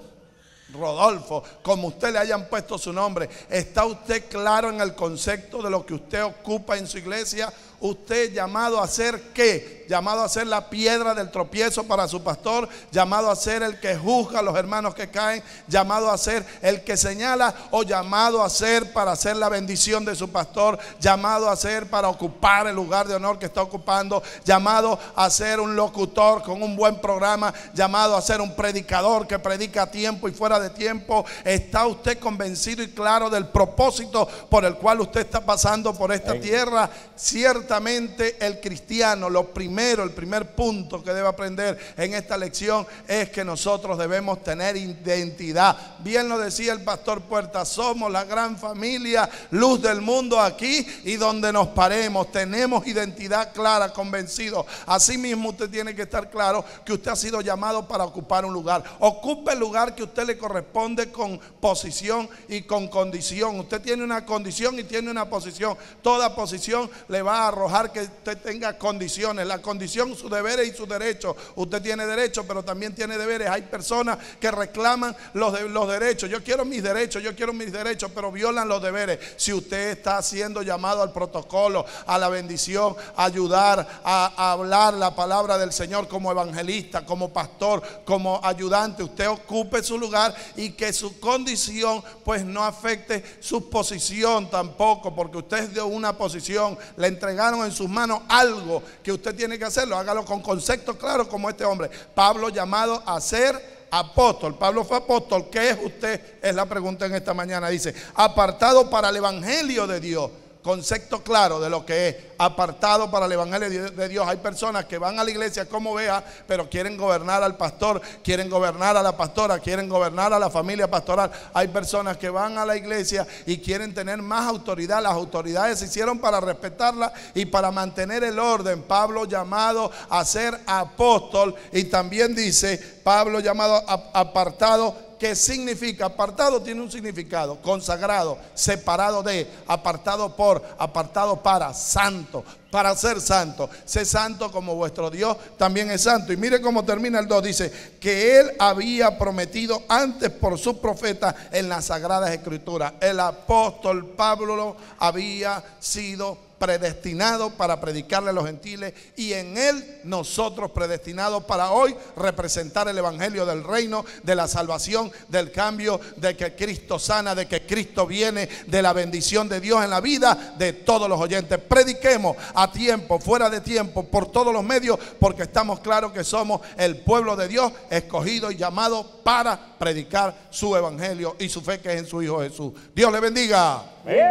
Rodolfo, como usted le hayan puesto su nombre, ¿está usted claro en el concepto de lo que usted ocupa en su iglesia? Usted llamado a ser ¿qué? Llamado a ser la piedra del tropiezo para su pastor, llamado a ser el que juzga a los hermanos que caen, llamado a ser el que señala, o llamado a ser para hacer la bendición de su pastor, llamado a ser para ocupar el lugar de honor que está ocupando, llamado a ser un locutor con un buen programa, llamado a ser un predicador que predica a tiempo y fuera de tiempo. ¿Está usted convencido y claro del propósito por el cual usted está pasando por esta tierra? Ciertamente el cristiano, lo primero, el primer punto que debe aprender en esta lección es que nosotros debemos tener identidad. Bien lo decía el pastor Puerta, somos la gran familia, luz del mundo aquí y donde nos paremos. Tenemos identidad clara, convencido. Asimismo usted tiene que estar claro que usted ha sido llamado para ocupar un lugar. Ocupe el lugar que a usted le corresponde con posición y con condición. Usted tiene una condición y tiene una posición. Toda posición le va a arrojar que usted tenga condiciones. La condición, sus deberes y sus derechos. Usted tiene derechos, pero también tiene deberes. Hay personas que reclaman los, de, los derechos. Yo quiero mis derechos, yo quiero mis derechos, pero violan los deberes. Si usted está siendo llamado al protocolo, a la bendición, a ayudar, a, a hablar la palabra del Señor como evangelista, como pastor, como ayudante, usted ocupe su lugar y que su condición pues no afecte su posición tampoco, porque usted es de una posición, le entregaron en sus manos algo que usted tiene que hacerlo, hágalo con conceptos claros como este hombre. Pablo llamado a ser apóstol. Pablo fue apóstol. ¿Qué es usted? Es la pregunta en esta mañana. Dice, apartado para el evangelio de Dios. Concepto claro de lo que es apartado para el evangelio de Dios. Hay personas que van a la iglesia como ovejas, pero quieren gobernar al pastor, quieren gobernar a la pastora, quieren gobernar a la familia pastoral. Hay personas que van a la iglesia y quieren tener más autoridad. Las autoridades se hicieron para respetarla y para mantener el orden. Pablo llamado a ser apóstol, y también dice Pablo llamado a, apartado. ¿Qué significa? Apartado tiene un significado: consagrado, separado de, apartado por, apartado para, santo, para ser santo. Sé santo como vuestro Dios también es santo. Y mire cómo termina el dos, dice que él había prometido antes por sus profetas en las sagradas escrituras. El apóstol Pablo había sido predestinado para predicarle a los gentiles, y en él nosotros predestinados para hoy representar el evangelio del reino, de la salvación, del cambio, de que Cristo sana, de que Cristo viene, de la bendición de Dios en la vida de todos los oyentes. Prediquemos a tiempo, fuera de tiempo, por todos los medios, porque estamos claros que somos el pueblo de Dios, escogido y llamado para predicar su evangelio y su fe que es en su Hijo Jesús. Dios le bendiga. Gloria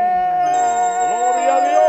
a Dios.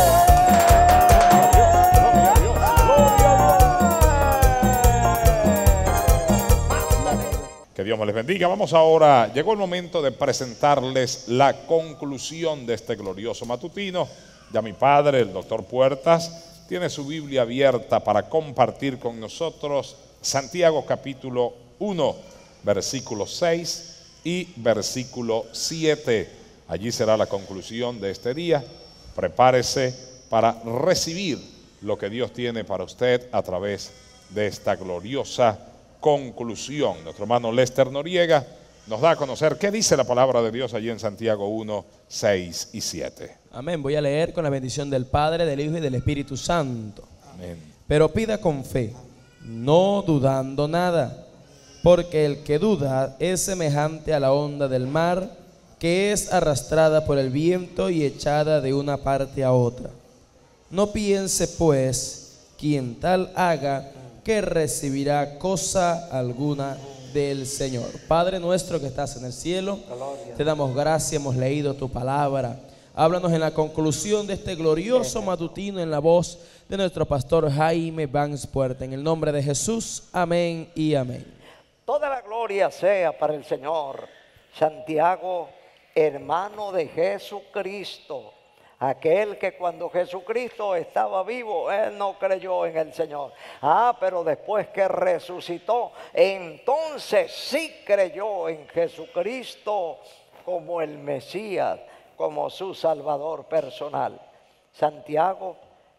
Que Dios me les bendiga. Vamos ahora, llegó el momento de presentarles la conclusión de este glorioso matutino. Ya mi padre, el doctor Puertas, tiene su Biblia abierta para compartir con nosotros Santiago capítulo uno, versículo seis y versículo siete. Allí será la conclusión de este día. Prepárese para recibir lo que Dios tiene para usted a través de esta gloriosa conclusión. Nuestro hermano Lester Noriega nos da a conocer qué dice la palabra de Dios allí en Santiago uno, seis y siete. Amén. Voy a leer con la bendición del Padre, del Hijo y del Espíritu Santo. Amén. Pero pida con fe, no dudando nada, porque el que duda es semejante a la onda del mar, que es arrastrada por el viento y echada de una parte a otra. No piense pues quien tal haga que recibirá cosa alguna del Señor. Padre nuestro que estás en el cielo, te damos gracias, hemos leído tu palabra. Háblanos en la conclusión de este glorioso matutino en la voz de nuestro pastor Jaime Vance Puerta. En el nombre de Jesús, amén y amén. Toda la gloria sea para el Señor. Santiago, hermano de Jesucristo, Aquel que cuando Jesucristo estaba vivo, él no creyó en el Señor. Ah, pero después que resucitó, entonces sí creyó en Jesucristo como el Mesías, como su Salvador personal. Santiago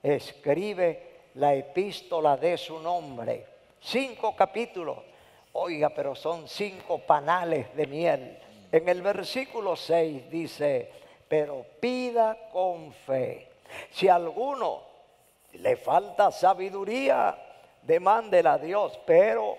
escribe la epístola de su nombre. Cinco capítulos. Oiga, pero son cinco panales de miel. En el versículo seis dice: pero pida con fe. Si a alguno le falta sabiduría, demándela a Dios, pero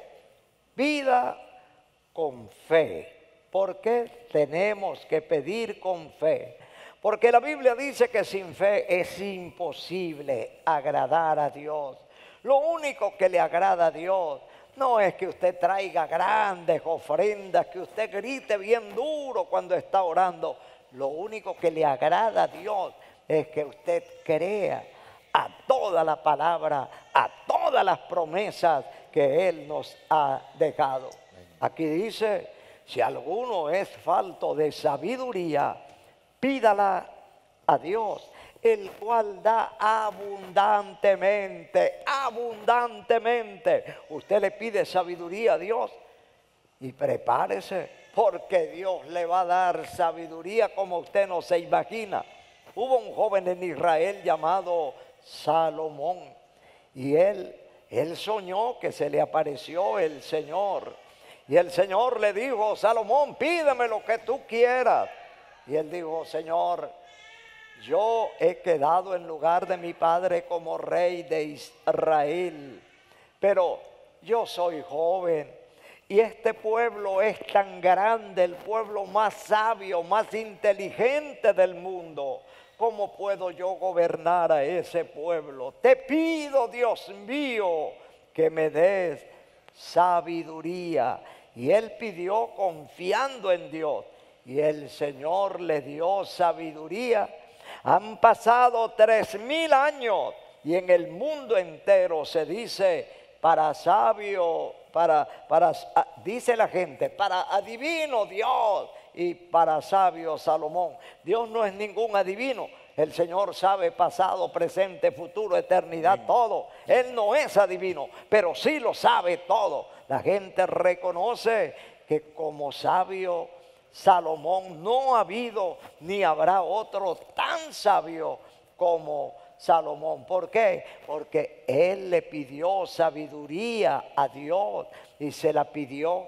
pida con fe. ¿Por qué tenemos que pedir con fe? Porque la Biblia dice que sin fe es imposible agradar a Dios. Lo único que le agrada a Dios no es que usted traiga grandes ofrendas, que usted grite bien duro cuando está orando. Lo único que le agrada a Dios es que usted crea a toda la palabra, a todas las promesas que Él nos ha dejado. Aquí dice: si alguno es falto de sabiduría, pídala a Dios, el cual da abundantemente, abundantemente. Usted le pide sabiduría a Dios y prepárese, porque Dios le va a dar sabiduría como usted no se imagina. Hubo un joven en Israel llamado Salomón, y él, él soñó que se le apareció el Señor. Y el Señor le dijo: Salomón, pídeme lo que tú quieras. Y él dijo: Señor, yo he quedado en lugar de mi padre como rey de Israel, pero yo soy joven. Y este pueblo es tan grande, el pueblo más sabio, más inteligente del mundo. ¿Cómo puedo yo gobernar a ese pueblo? Te pido, Dios mío, que me des sabiduría. Y él pidió confiando en Dios, y el Señor le dio sabiduría. Han pasado tres mil años, y en el mundo entero se dice: para sabio, para, para, dice la gente, para adivino Dios y para sabio Salomón. Dios no es ningún adivino. El Señor sabe pasado, presente, futuro, eternidad, todo. Él no es adivino, pero sí lo sabe todo. La gente reconoce que como sabio Salomón no ha habido ni habrá otro tan sabio como Salomón. ¿Por qué? Porque él le pidió sabiduría a Dios y se la pidió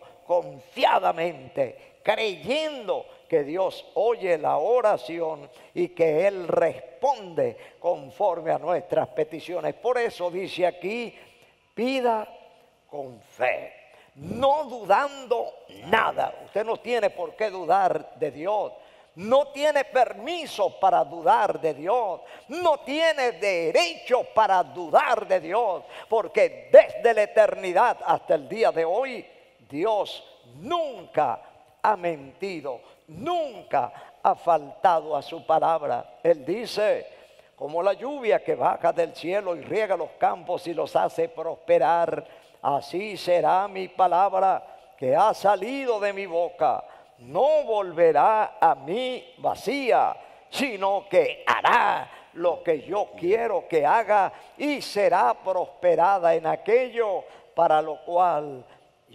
confiadamente, creyendo que Dios oye la oración y que Él responde conforme a nuestras peticiones. Por eso dice aquí: pida con fe, no dudando nada. Usted no tiene por qué dudar de Dios. No tiene permiso para dudar de Dios. No tiene derecho para dudar de Dios. Porque desde la eternidad hasta el día de hoy, Dios nunca ha mentido. Nunca ha faltado a su palabra. Él dice: como la lluvia que baja del cielo y riega los campos y los hace prosperar, así será mi palabra que ha salido de mi boca. No volverá a mí vacía, sino que hará lo que yo quiero que haga y será prosperada en aquello para lo cual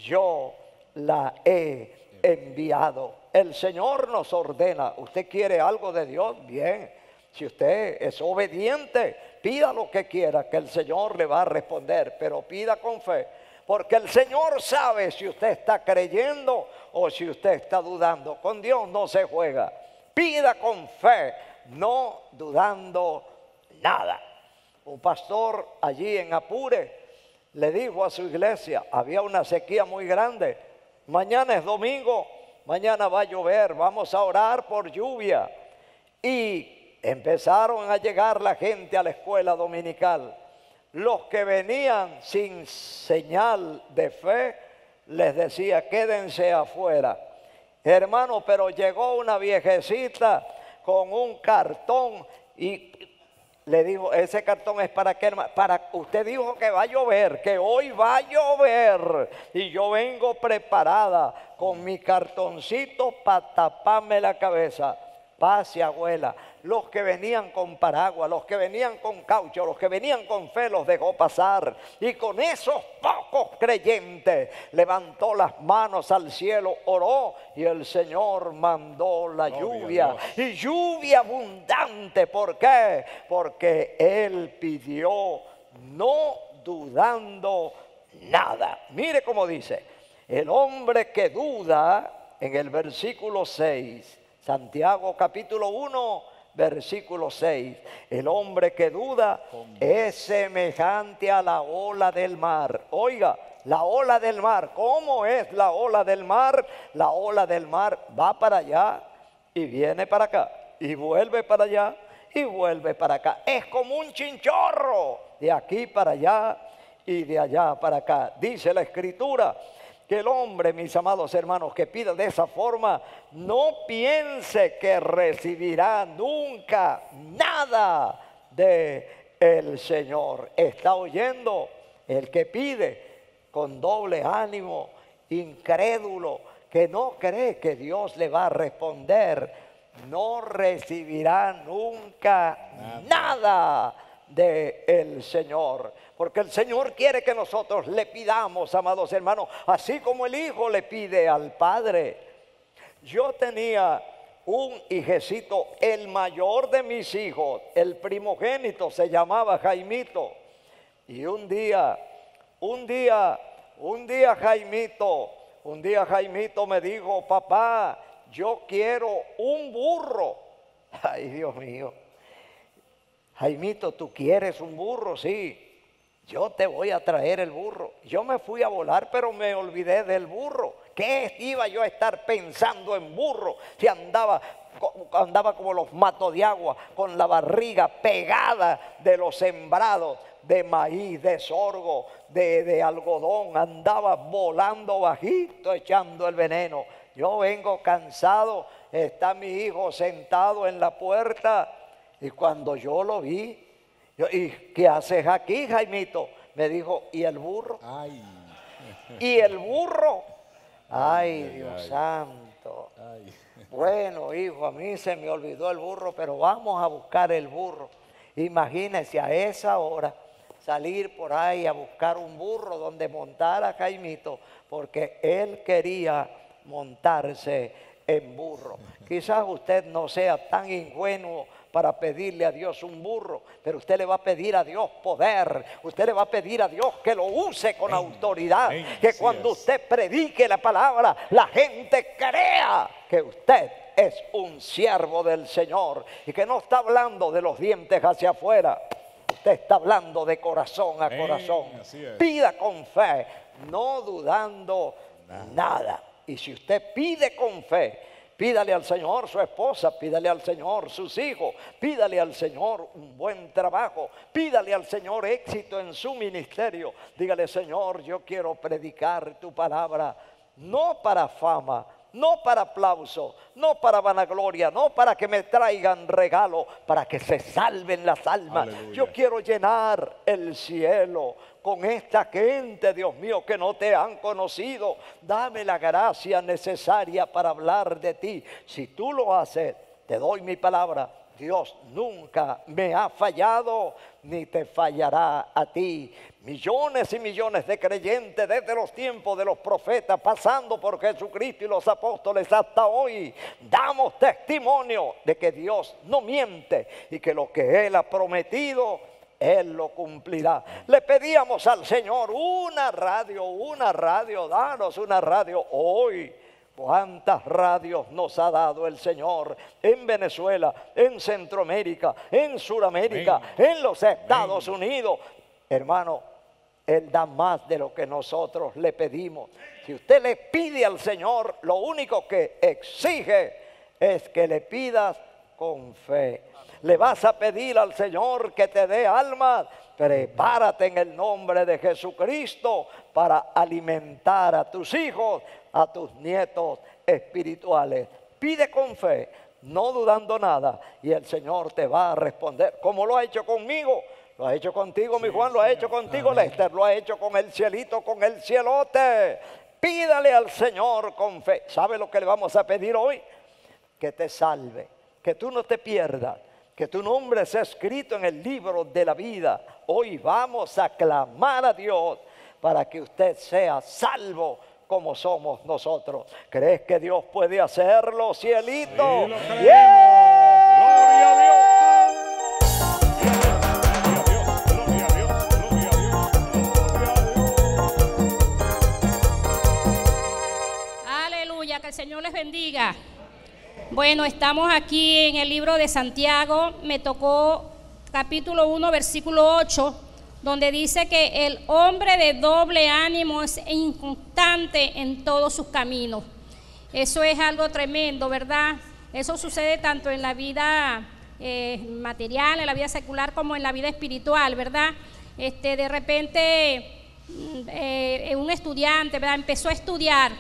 yo la he enviado. El Señor nos ordena: ¿usted quiere algo de Dios? Bien. Si usted es obediente, pida lo que quiera, que el Señor le va a responder, pero pida con fe. Porque el Señor sabe si usted está creyendo o si usted está dudando. Con Dios no se juega. Pida con fe, no dudando nada. Un pastor allí en Apure le dijo a su iglesia: había una sequía muy grande. Mañana es domingo, mañana va a llover, vamos a orar por lluvia. Y empezaron a llegar la gente a la escuela dominical. Los que venían sin señal de fe, les decía: quédense afuera. Hermano, pero llegó una viejecita con un cartón y le dijo: ese cartón es para qué, para usted dijo que va a llover, que hoy va a llover, y yo vengo preparada con mi cartoncito para taparme la cabeza. Pase, abuela. Los que venían con paraguas, los que venían con caucho, los que venían con fe los dejó pasar. Y con esos pocos creyentes levantó las manos al cielo, oró y el Señor mandó la lluvia. Y lluvia abundante. ¿Por qué? Porque Él pidió no dudando nada. Mire cómo dice, el hombre que duda en el versículo seis, Santiago capítulo uno, versículo seis, el hombre que duda es semejante a la ola del mar. Oiga, la ola del mar, ¿cómo es la ola del mar? La ola del mar va para allá y viene para acá y vuelve para allá y vuelve para acá. Es como un chinchorro de aquí para allá y de allá para acá. Dice la Escritura que el hombre, mis amados hermanos, que pida de esa forma, no piense que recibirá nunca nada de el Señor. ¿Está oyendo? El que pide con doble ánimo, incrédulo, que no cree que Dios le va a responder, no recibirá nunca nada de el Señor. Porque el Señor quiere que nosotros le pidamos, amados hermanos, así como el Hijo le pide al Padre. Yo tenía un hijecito, el mayor de mis hijos, el primogénito, se llamaba Jaimito. Y un día, un día, un día Jaimito, un día Jaimito me dijo, papá, yo quiero un burro. Ay, Dios mío. Jaimito, ¿tú quieres un burro? Sí. Yo te voy a traer el burro. Yo me fui a volar, pero me olvidé del burro. ¿Qué iba yo a estar pensando en burro? Si andaba, andaba como los matos de agua, con la barriga pegada de los sembrados de maíz, de sorgo, de, de algodón. Andaba volando bajito, echando el veneno. Yo vengo cansado, está mi hijo sentado en la puerta y cuando yo lo vi, yo, ¿y qué haces aquí, Jaimito? Me dijo, ¿y el burro? Ay. ¿Y el burro? Ay, Ay, Dios ay. santo. Ay. Bueno, hijo, a mí se me olvidó el burro, pero vamos a buscar el burro. Imagínense a esa hora salir por ahí a buscar un burro donde montar a Jaimito, porque él quería montarse en burro. Quizás usted no sea tan ingenuo para pedirle a Dios un burro, pero usted le va a pedir a Dios poder, usted le va a pedir a Dios que lo use con Amén. autoridad, Amén. que Así cuando es. usted predique la palabra, la gente crea que usted es un siervo del Señor y que no está hablando de los dientes hacia afuera, usted está hablando de corazón a Amén. corazón. Así es. Pida con fe, no dudando nada. nada. Y si usted pide con fe, pídale al Señor su esposa, pídale al Señor sus hijos, pídale al Señor un buen trabajo, pídale al Señor éxito en su ministerio. Dígale, Señor, yo quiero predicar tu palabra, no para fama, no para aplauso, no para vanagloria, no para que me traigan regalo, para que se salven las almas. Aleluya. Yo quiero llenar el cielo con esta gente, Dios mío, que no te han conocido. Dame la gracia necesaria para hablar de ti. Si tú lo haces, te doy mi palabra. Dios nunca me ha fallado, ni te fallará a ti. Millones y millones de creyentes desde los tiempos de los profetas, pasando por Jesucristo y los apóstoles hasta hoy, damos testimonio de que Dios no miente y que lo que Él ha prometido, Él lo cumplirá. Le pedíamos al Señor una radio, una radio, danos una radio hoy. ¿Cuántas radios nos ha dado el Señor en Venezuela, en Centroamérica, en Sudamérica, Amén. en los Estados Amén. Unidos? Hermano, Él da más de lo que nosotros le pedimos. Si usted le pide al Señor, lo único que exige es que le pidas con fe. Le vas a pedir al Señor que te dé almas. Prepárate en el nombre de Jesucristo para alimentar a tus hijos, a tus nietos espirituales. Pide con fe, no dudando nada, y el Señor te va a responder, como lo ha hecho conmigo. Lo ha hecho contigo, mi Juan, lo ha hecho contigo, Lester, lo ha hecho con el cielito, con el cielote. Pídale al Señor con fe. ¿Sabe lo que le vamos a pedir hoy? Que te salve, que tú no te pierdas, que tu nombre sea escrito en el libro de la vida. Hoy vamos a clamar a Dios para que usted sea salvo como somos nosotros. ¿Crees que Dios puede hacerlo, cielito? Sí, lo creemos. ¡Yeah! Gloria a Dios. Gloria a Dios, gloria a Dios, gloria a Dios. Aleluya, que el Señor les bendiga. Bueno, estamos aquí en el libro de Santiago. Me tocó capítulo uno, versículo ocho, donde dice que el hombre de doble ánimo es inconstante en todos sus caminos. Eso es algo tremendo, ¿verdad? Eso sucede tanto en la vida eh, material, en la vida secular, como en la vida espiritual, ¿verdad? Este, de repente, eh, un estudiante, ¿verdad?, empezó a estudiar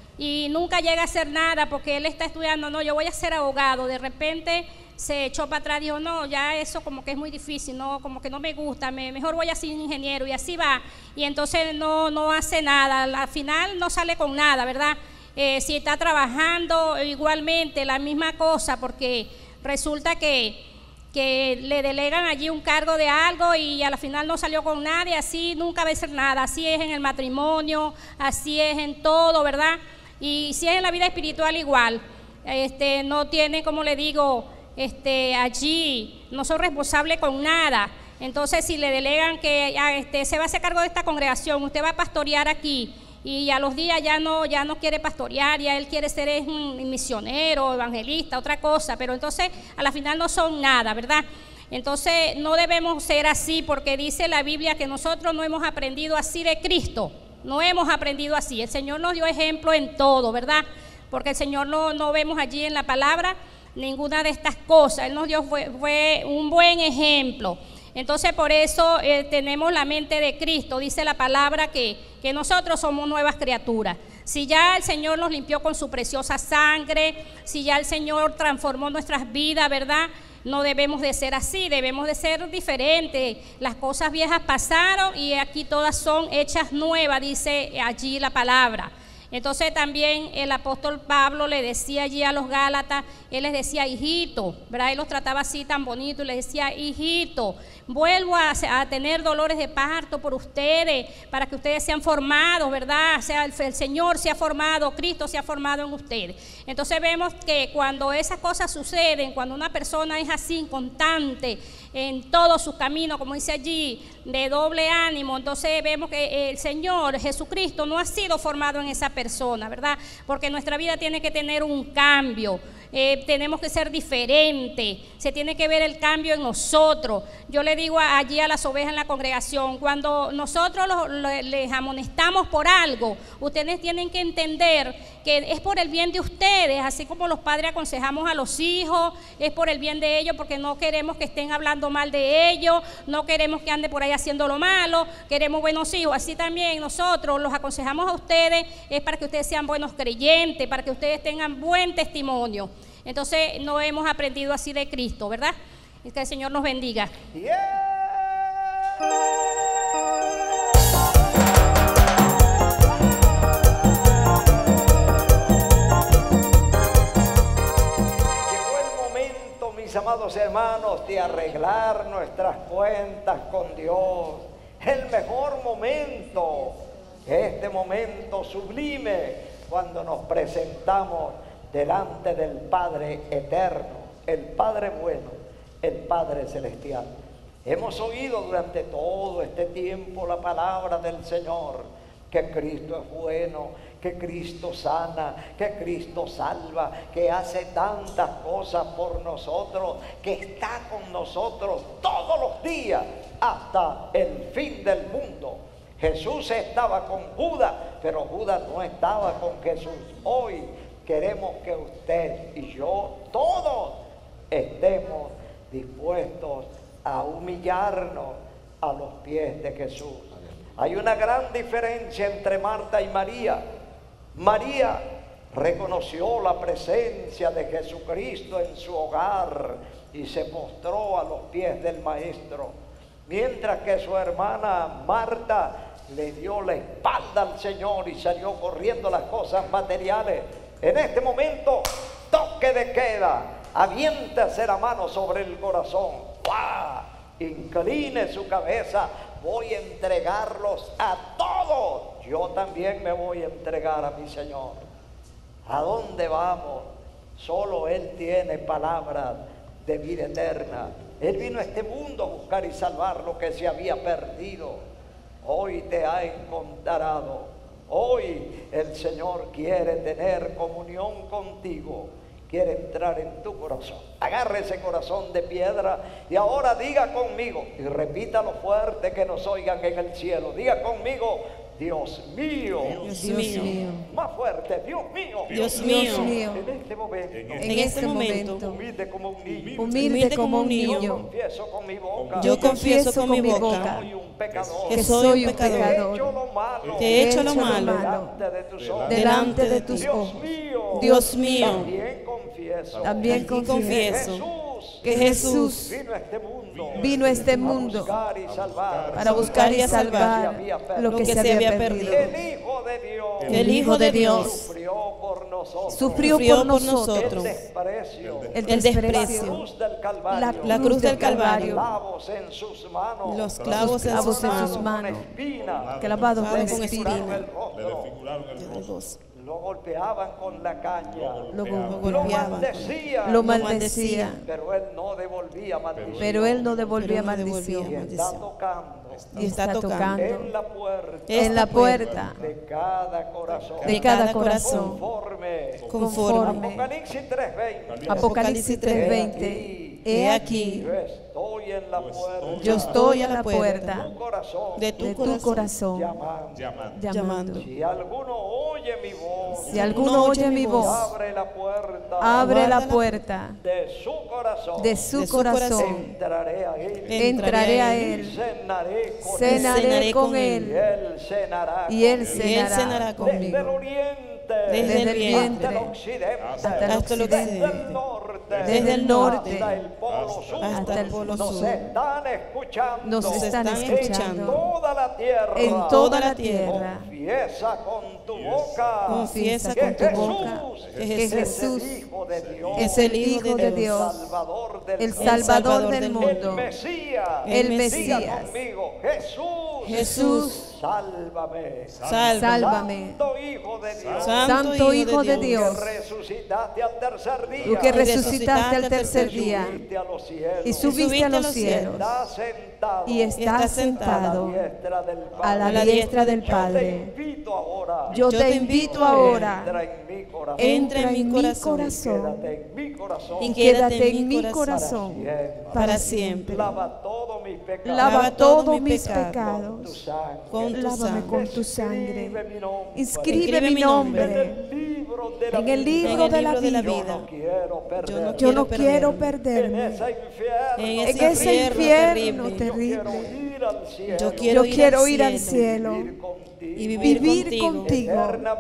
y nunca llega a hacer nada porque él está estudiando, no, yo voy a ser abogado. De repente se echó para atrás, dijo, no, ya eso como que es muy difícil, no, como que no me gusta, me, mejor voy a ser ingeniero, y así va, y entonces no, no hace nada, al final no sale con nada, ¿verdad? Eh, si está trabajando igualmente, la misma cosa, porque resulta que, que le delegan allí un cargo de algo y a la final no salió con nadie, así nunca va a ser nada. Así es en el matrimonio, así es en todo, ¿verdad? Y si es en la vida espiritual igual, este, no tiene, como le digo, Este, allí no son responsables con nada. Entonces, si le delegan que ya, este, se va a hacer cargo de esta congregación, usted va a pastorear aquí, y a los días ya no, ya no quiere pastorear, ya él quiere ser es un misionero, evangelista, otra cosa, pero entonces a la final no son nada, ¿verdad? Entonces no debemos ser así, porque dice la Biblia que nosotros no hemos aprendido así de Cristo, no hemos aprendido así. El Señor nos dio ejemplo en todo, ¿verdad? Porque el Señor no, no vemos allí en la palabra ninguna de estas cosas. Él nos dio fue, fue un buen ejemplo. Entonces por eso eh, tenemos la mente de Cristo. Dice la palabra que, que nosotros somos nuevas criaturas. Si ya el Señor nos limpió con su preciosa sangre, si ya el Señor transformó nuestras vidas, ¿verdad? No debemos de ser así, debemos de ser diferentes. Las cosas viejas pasaron y aquí todas son hechas nuevas, dice allí la palabra. Entonces también el apóstol Pablo le decía allí a los Gálatas, él les decía hijito, ¿verdad? Él los trataba así tan bonito y les decía hijito, vuelvo a, a tener dolores de parto por ustedes, para que ustedes sean formados, ¿verdad? O sea, el, el Señor se ha formado, Cristo se ha formado en ustedes. Entonces vemos que cuando esas cosas suceden, cuando una persona es así inconstante en todos sus caminos, como dice allí, de doble ánimo, entonces vemos que el Señor Jesucristo no ha sido formado en esa persona, ¿verdad? Porque nuestra vida tiene que tener un cambio. Eh, tenemos que ser diferentes, se tiene que ver el cambio en nosotros. Yo le digo a, allí a las ovejas en la congregación, cuando nosotros los, los, les amonestamos por algo, ustedes tienen que entender que es por el bien de ustedes, así como los padres aconsejamos a los hijos, es por el bien de ellos, porque no queremos que estén hablando mal de ellos, no queremos que ande por ahí haciendo lo malo, queremos buenos hijos. Así también nosotros los aconsejamos a ustedes, es para que ustedes sean buenos creyentes, para que ustedes tengan buen testimonio. Entonces no hemos aprendido así de Cristo, ¿verdad? Y que el Señor nos bendiga. Yeah. Llegó el momento, mis amados hermanos, de arreglar nuestras cuentas con Dios. El mejor momento, este momento sublime, cuando nos presentamos delante del Padre eterno, el Padre bueno, el Padre celestial. Hemos oído durante todo este tiempo la palabra del Señor, que Cristo es bueno, que Cristo sana, que Cristo salva, que hace tantas cosas por nosotros, que está con nosotros todos los días hasta el fin del mundo. Jesús estaba con Judas, pero Judas no estaba con Jesús. Hoy queremos que usted y yo, todos, estemos dispuestos a humillarnos a los pies de Jesús. Hay una gran diferencia entre Marta y María. María reconoció la presencia de Jesucristo en su hogar y se postró a los pies del Maestro, mientras que su hermana Marta le dio la espalda al Señor y salió corriendo las cosas materiales. En este momento, toque de queda. Aviéntese la mano sobre el corazón. ¡Guau! Incline su cabeza. Voy a entregarlos a todos. Yo también me voy a entregar a mi Señor. ¿A dónde vamos? Solo Él tiene palabras de vida eterna. Él vino a este mundo a buscar y salvar lo que se había perdido. Hoy te ha encontrado. Hoy el Señor quiere tener comunión contigo. Quiere entrar en tu corazón. Agarre ese corazón de piedra y ahora diga conmigo, y repítalo fuerte que nos oigan en el cielo. Diga conmigo, Dios mío. Dios mío. Más fuerte, Dios mío. Dios mío. En este momento, En este momento, humilde como un niño, humilde como un yo niño, confieso con mi boca yo confieso con mi boca soy un pecador, que soy un que he pecador, hecho lo malo, que he hecho lo malo delante de tus ojos. delante de tus Dios ojos. mío, Dios mío, también confieso, también que confieso Jesús que Jesús vino a este mundo, vino a este a mundo buscar y salvar para buscar y salvar lo que se había perdido. El Hijo de Dios, El Hijo de Dios sufrió por nosotros, sufrió sufrió por por el nosotros desprecio, el la desprecio, cruz del Calvario, la, la cruz del Calvario, clavos en sus manos, los clavos en sus manos, con espinas, clavados con le desfiguraron espina, el rostro, lo golpeaban con la caña, lo lo golpeaban, maldecían, lo maldecía, pero él no devolvía maldición. pero él no devolvía Y maldición está tocando y está tocando en la puerta, en la puerta de cada corazón, de cada corazón, conforme, conforme Apocalipsis tres veinte. Apocalipsis tres veinte. He aquí, Yo estoy en la puerta, yo estoy a la puerta tu corazón, de tu corazón llamando. llamando. Si alguno oye mi voz, Si alguno oye mi voz, abre la puerta, abre la puerta de su corazón, de su de su corazón, entraré a él, entraré a y él, cenaré con cenaré él, con y él, él cenará y él conmigo. y él cenará cenará Desde el conmigo. oriente, Desde el vientre hasta el occidente, hasta el hasta el desde occidente, el norte, desde el norte hasta el polo sur, hasta el polo nos sur. están escuchando, Nos están están en escuchando toda la tierra, en toda la tierra. Confiesa con tu boca, Confiesa que con tu Jesús boca que que es el Jesús Hijo de Dios, es el Hijo de Dios, Salvador del el mundo, Salvador del el mundo, Mesías, el diga Mesías. conmigo, Jesús, Jesús, sálvame, Sálvame. sálvame. Santo Hijo de Dios, Santo Hijo de que Dios, resucitaste al tercer día, tú que Y resucitaste al tercer día subiste a los cielos, y subiste a los cielos estás sentado y estás sentado diestra del a la Padre. diestra del Te Padre. invito ahora, Yo te invito ahora, entra en mi corazón, entra en en mi mi corazón, corazón quédate en mi corazón, y quédate quédate en en mi mi corazón corazón para para siempre. siempre. lava todos mis pecados, Lava todos todos mis mis pecados tu pecados. sangre, con tu Lávame sangre. con tu escribe sangre. mi nombre Inscribe Escribe mi mi nombre en nombre el libro de la en el vida. libro En el de la libro de la vida. Yo vida. no quiero perder, Yo no quiero en perderme ese infierno, En en ese ese infierno infierno terrible. quiero terrible. ir al cielo, Yo quiero, Yo quiero ir ir al cielo vivir contigo, y vivir, vivir contigo, contigo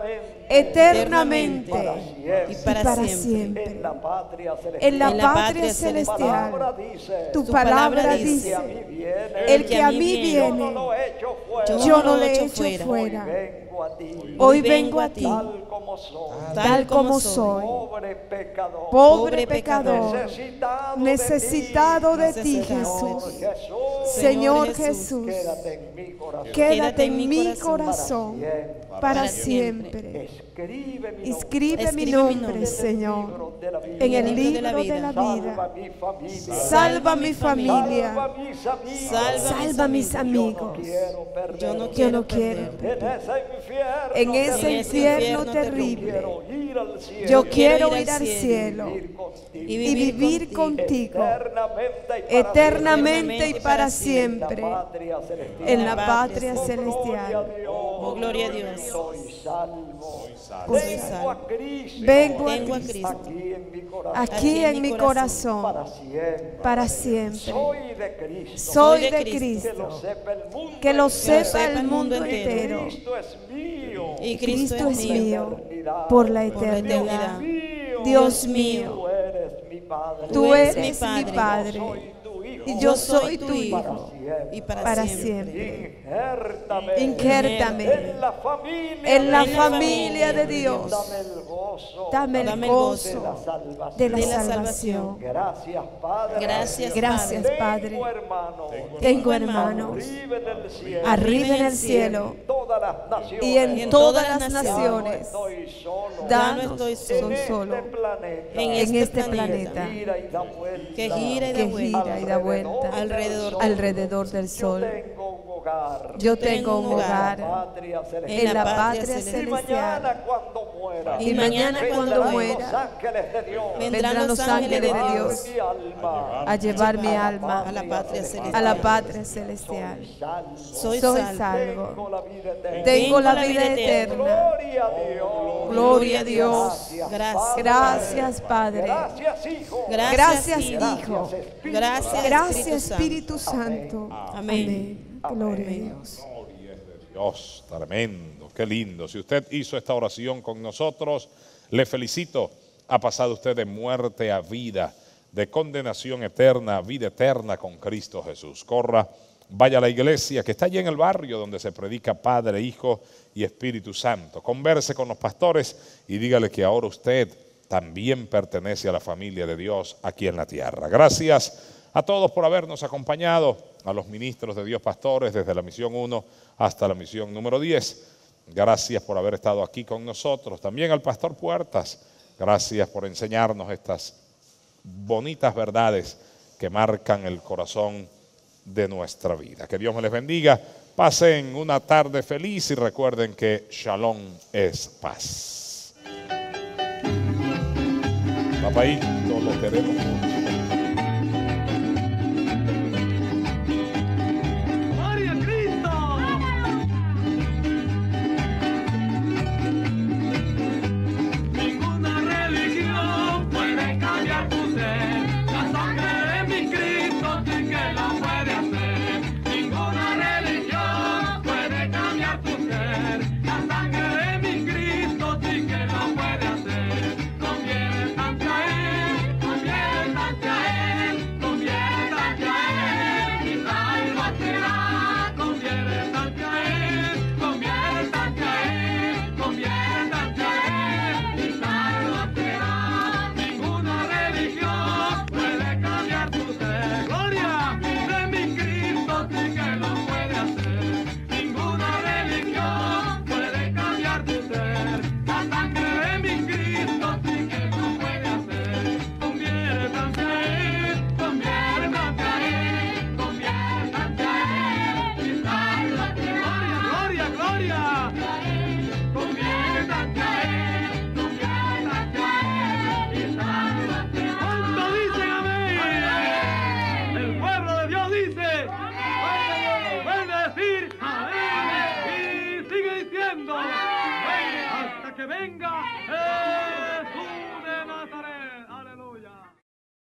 eternamente, eternamente para y siempre, y para, para siempre. siempre. en la patria celestial. En la En la patria patria celestial. palabra dice, Tu Tu palabra palabra dice, que a dice, mí viene, el que a mí yo no viene, lo he hecho fuera, Yo yo no no lo le echo echo fuera. fuera. vengo a ti, Hoy vengo a ti, tal como soy, tal como soy, pobre pecador, pobre pecador, necesitado, necesitado de de ti, Necesitado. ti, Jesús. Jesús, Señor Jesús, Jesús, quédate en mi corazón, quédate en mi mi corazón corazón siempre. para para siempre. siempre. Escribe mi nombre Inscribe mi Escribe mi nombre, nombre en el Señor, libro de la vida. en el libro libro de la Salva vida. mi familia, Salva mi familia, salva mis amigos, Salva salva mis yo no amigos. quiero perder, Yo no Yo quiero no quiero perder. en ese infierno, en ese ese infierno infierno terrible. quiero ir al cielo, Yo quiero quiero ir ir al al cielo, cielo vivir contigo, y y vivir contigo eternamente y para eternamente y siempre. para siempre, siempre en la patria celestial. en la la patria patria Oh, gloria a celestial. Dios. Oh, gloria a Dios. Soy salvo. Soy Vengo salvo. a Cristo. Vengo a Vengo a Cristo, Cristo. Aquí en mi corazón. aquí en mi para corazón, siempre. para siempre. Soy de Cristo. Soy de de Que lo Cristo, sepa el mundo. que lo entero. sepa el mundo entero. entero. Cristo es mío. Y Cristo Cristo es es mío. mío por la Por la eternidad. eternidad. Mío. Dios mío, Tú eres mi Padre. tú eres eres mi mi Padre. Padre Soy tu hijo. y yo soy tu tu hijo para siempre. y para, para siempre. Injértame, Injértame en la familia, en la de familia de Dios. Dios. Dame el gozo, Dame el Dame el gozo de la salvación. de la de la salvación. Gracias, Padre. Gracias, Gracias, Padre. Tengo hermanos, Tengo hermanos arriba en el cielo, arriba en el cielo todas las naciones, y en en todas todas las las naciones. estoy solo. Ya no Danos, estoy son solo. solo, Este planeta, En en este este planeta. planeta gira y da vuelta, Que gira y da que vuelta. gira y da vuelta Alrededor. alrededor del Yo sol. tengo un hogar Yo tengo un hogar patria celestial. en la patria Y celestial. mañana cuando muera, Y mañana cuando vendrán muera, los ángeles de Dios vendrán los ángeles de Dios mi alma a llevar mi alma a la patria celestial. a la patria celestial. salvo. Soy Soy salvo. Tengo salvo. la vida eterna. Tengo la vida eterna. Gloria a Dios. Gloria a Dios. Gracias. Gracias, Padre. Gracias, Hijo. Gracias, Hijo. Hijo. Espíritu Gracias, Gracias, Espíritu Espíritu Santo. Amén. Amén. Gloria a Dios. Gloria es de Dios, tremendo, qué lindo. Si usted hizo esta oración con nosotros, le felicito. Ha pasado usted de muerte a vida, de condenación eterna a vida eterna con Cristo Jesús. Corra, vaya a la iglesia que está allí en el barrio donde se predica Padre, Hijo y Espíritu Santo. Converse con los pastores y dígale que ahora usted también pertenece a la familia de Dios aquí en la tierra. Gracias a todos por habernos acompañado, a los ministros de Dios pastores desde la misión uno hasta la misión número diez. Gracias por haber estado aquí con nosotros. También al pastor Puertas, gracias por enseñarnos estas bonitas verdades que marcan el corazón de nuestra vida. Que Dios me les bendiga. Pasen una tarde feliz y recuerden que Shalom es paz. Papaito, lo queremos mucho.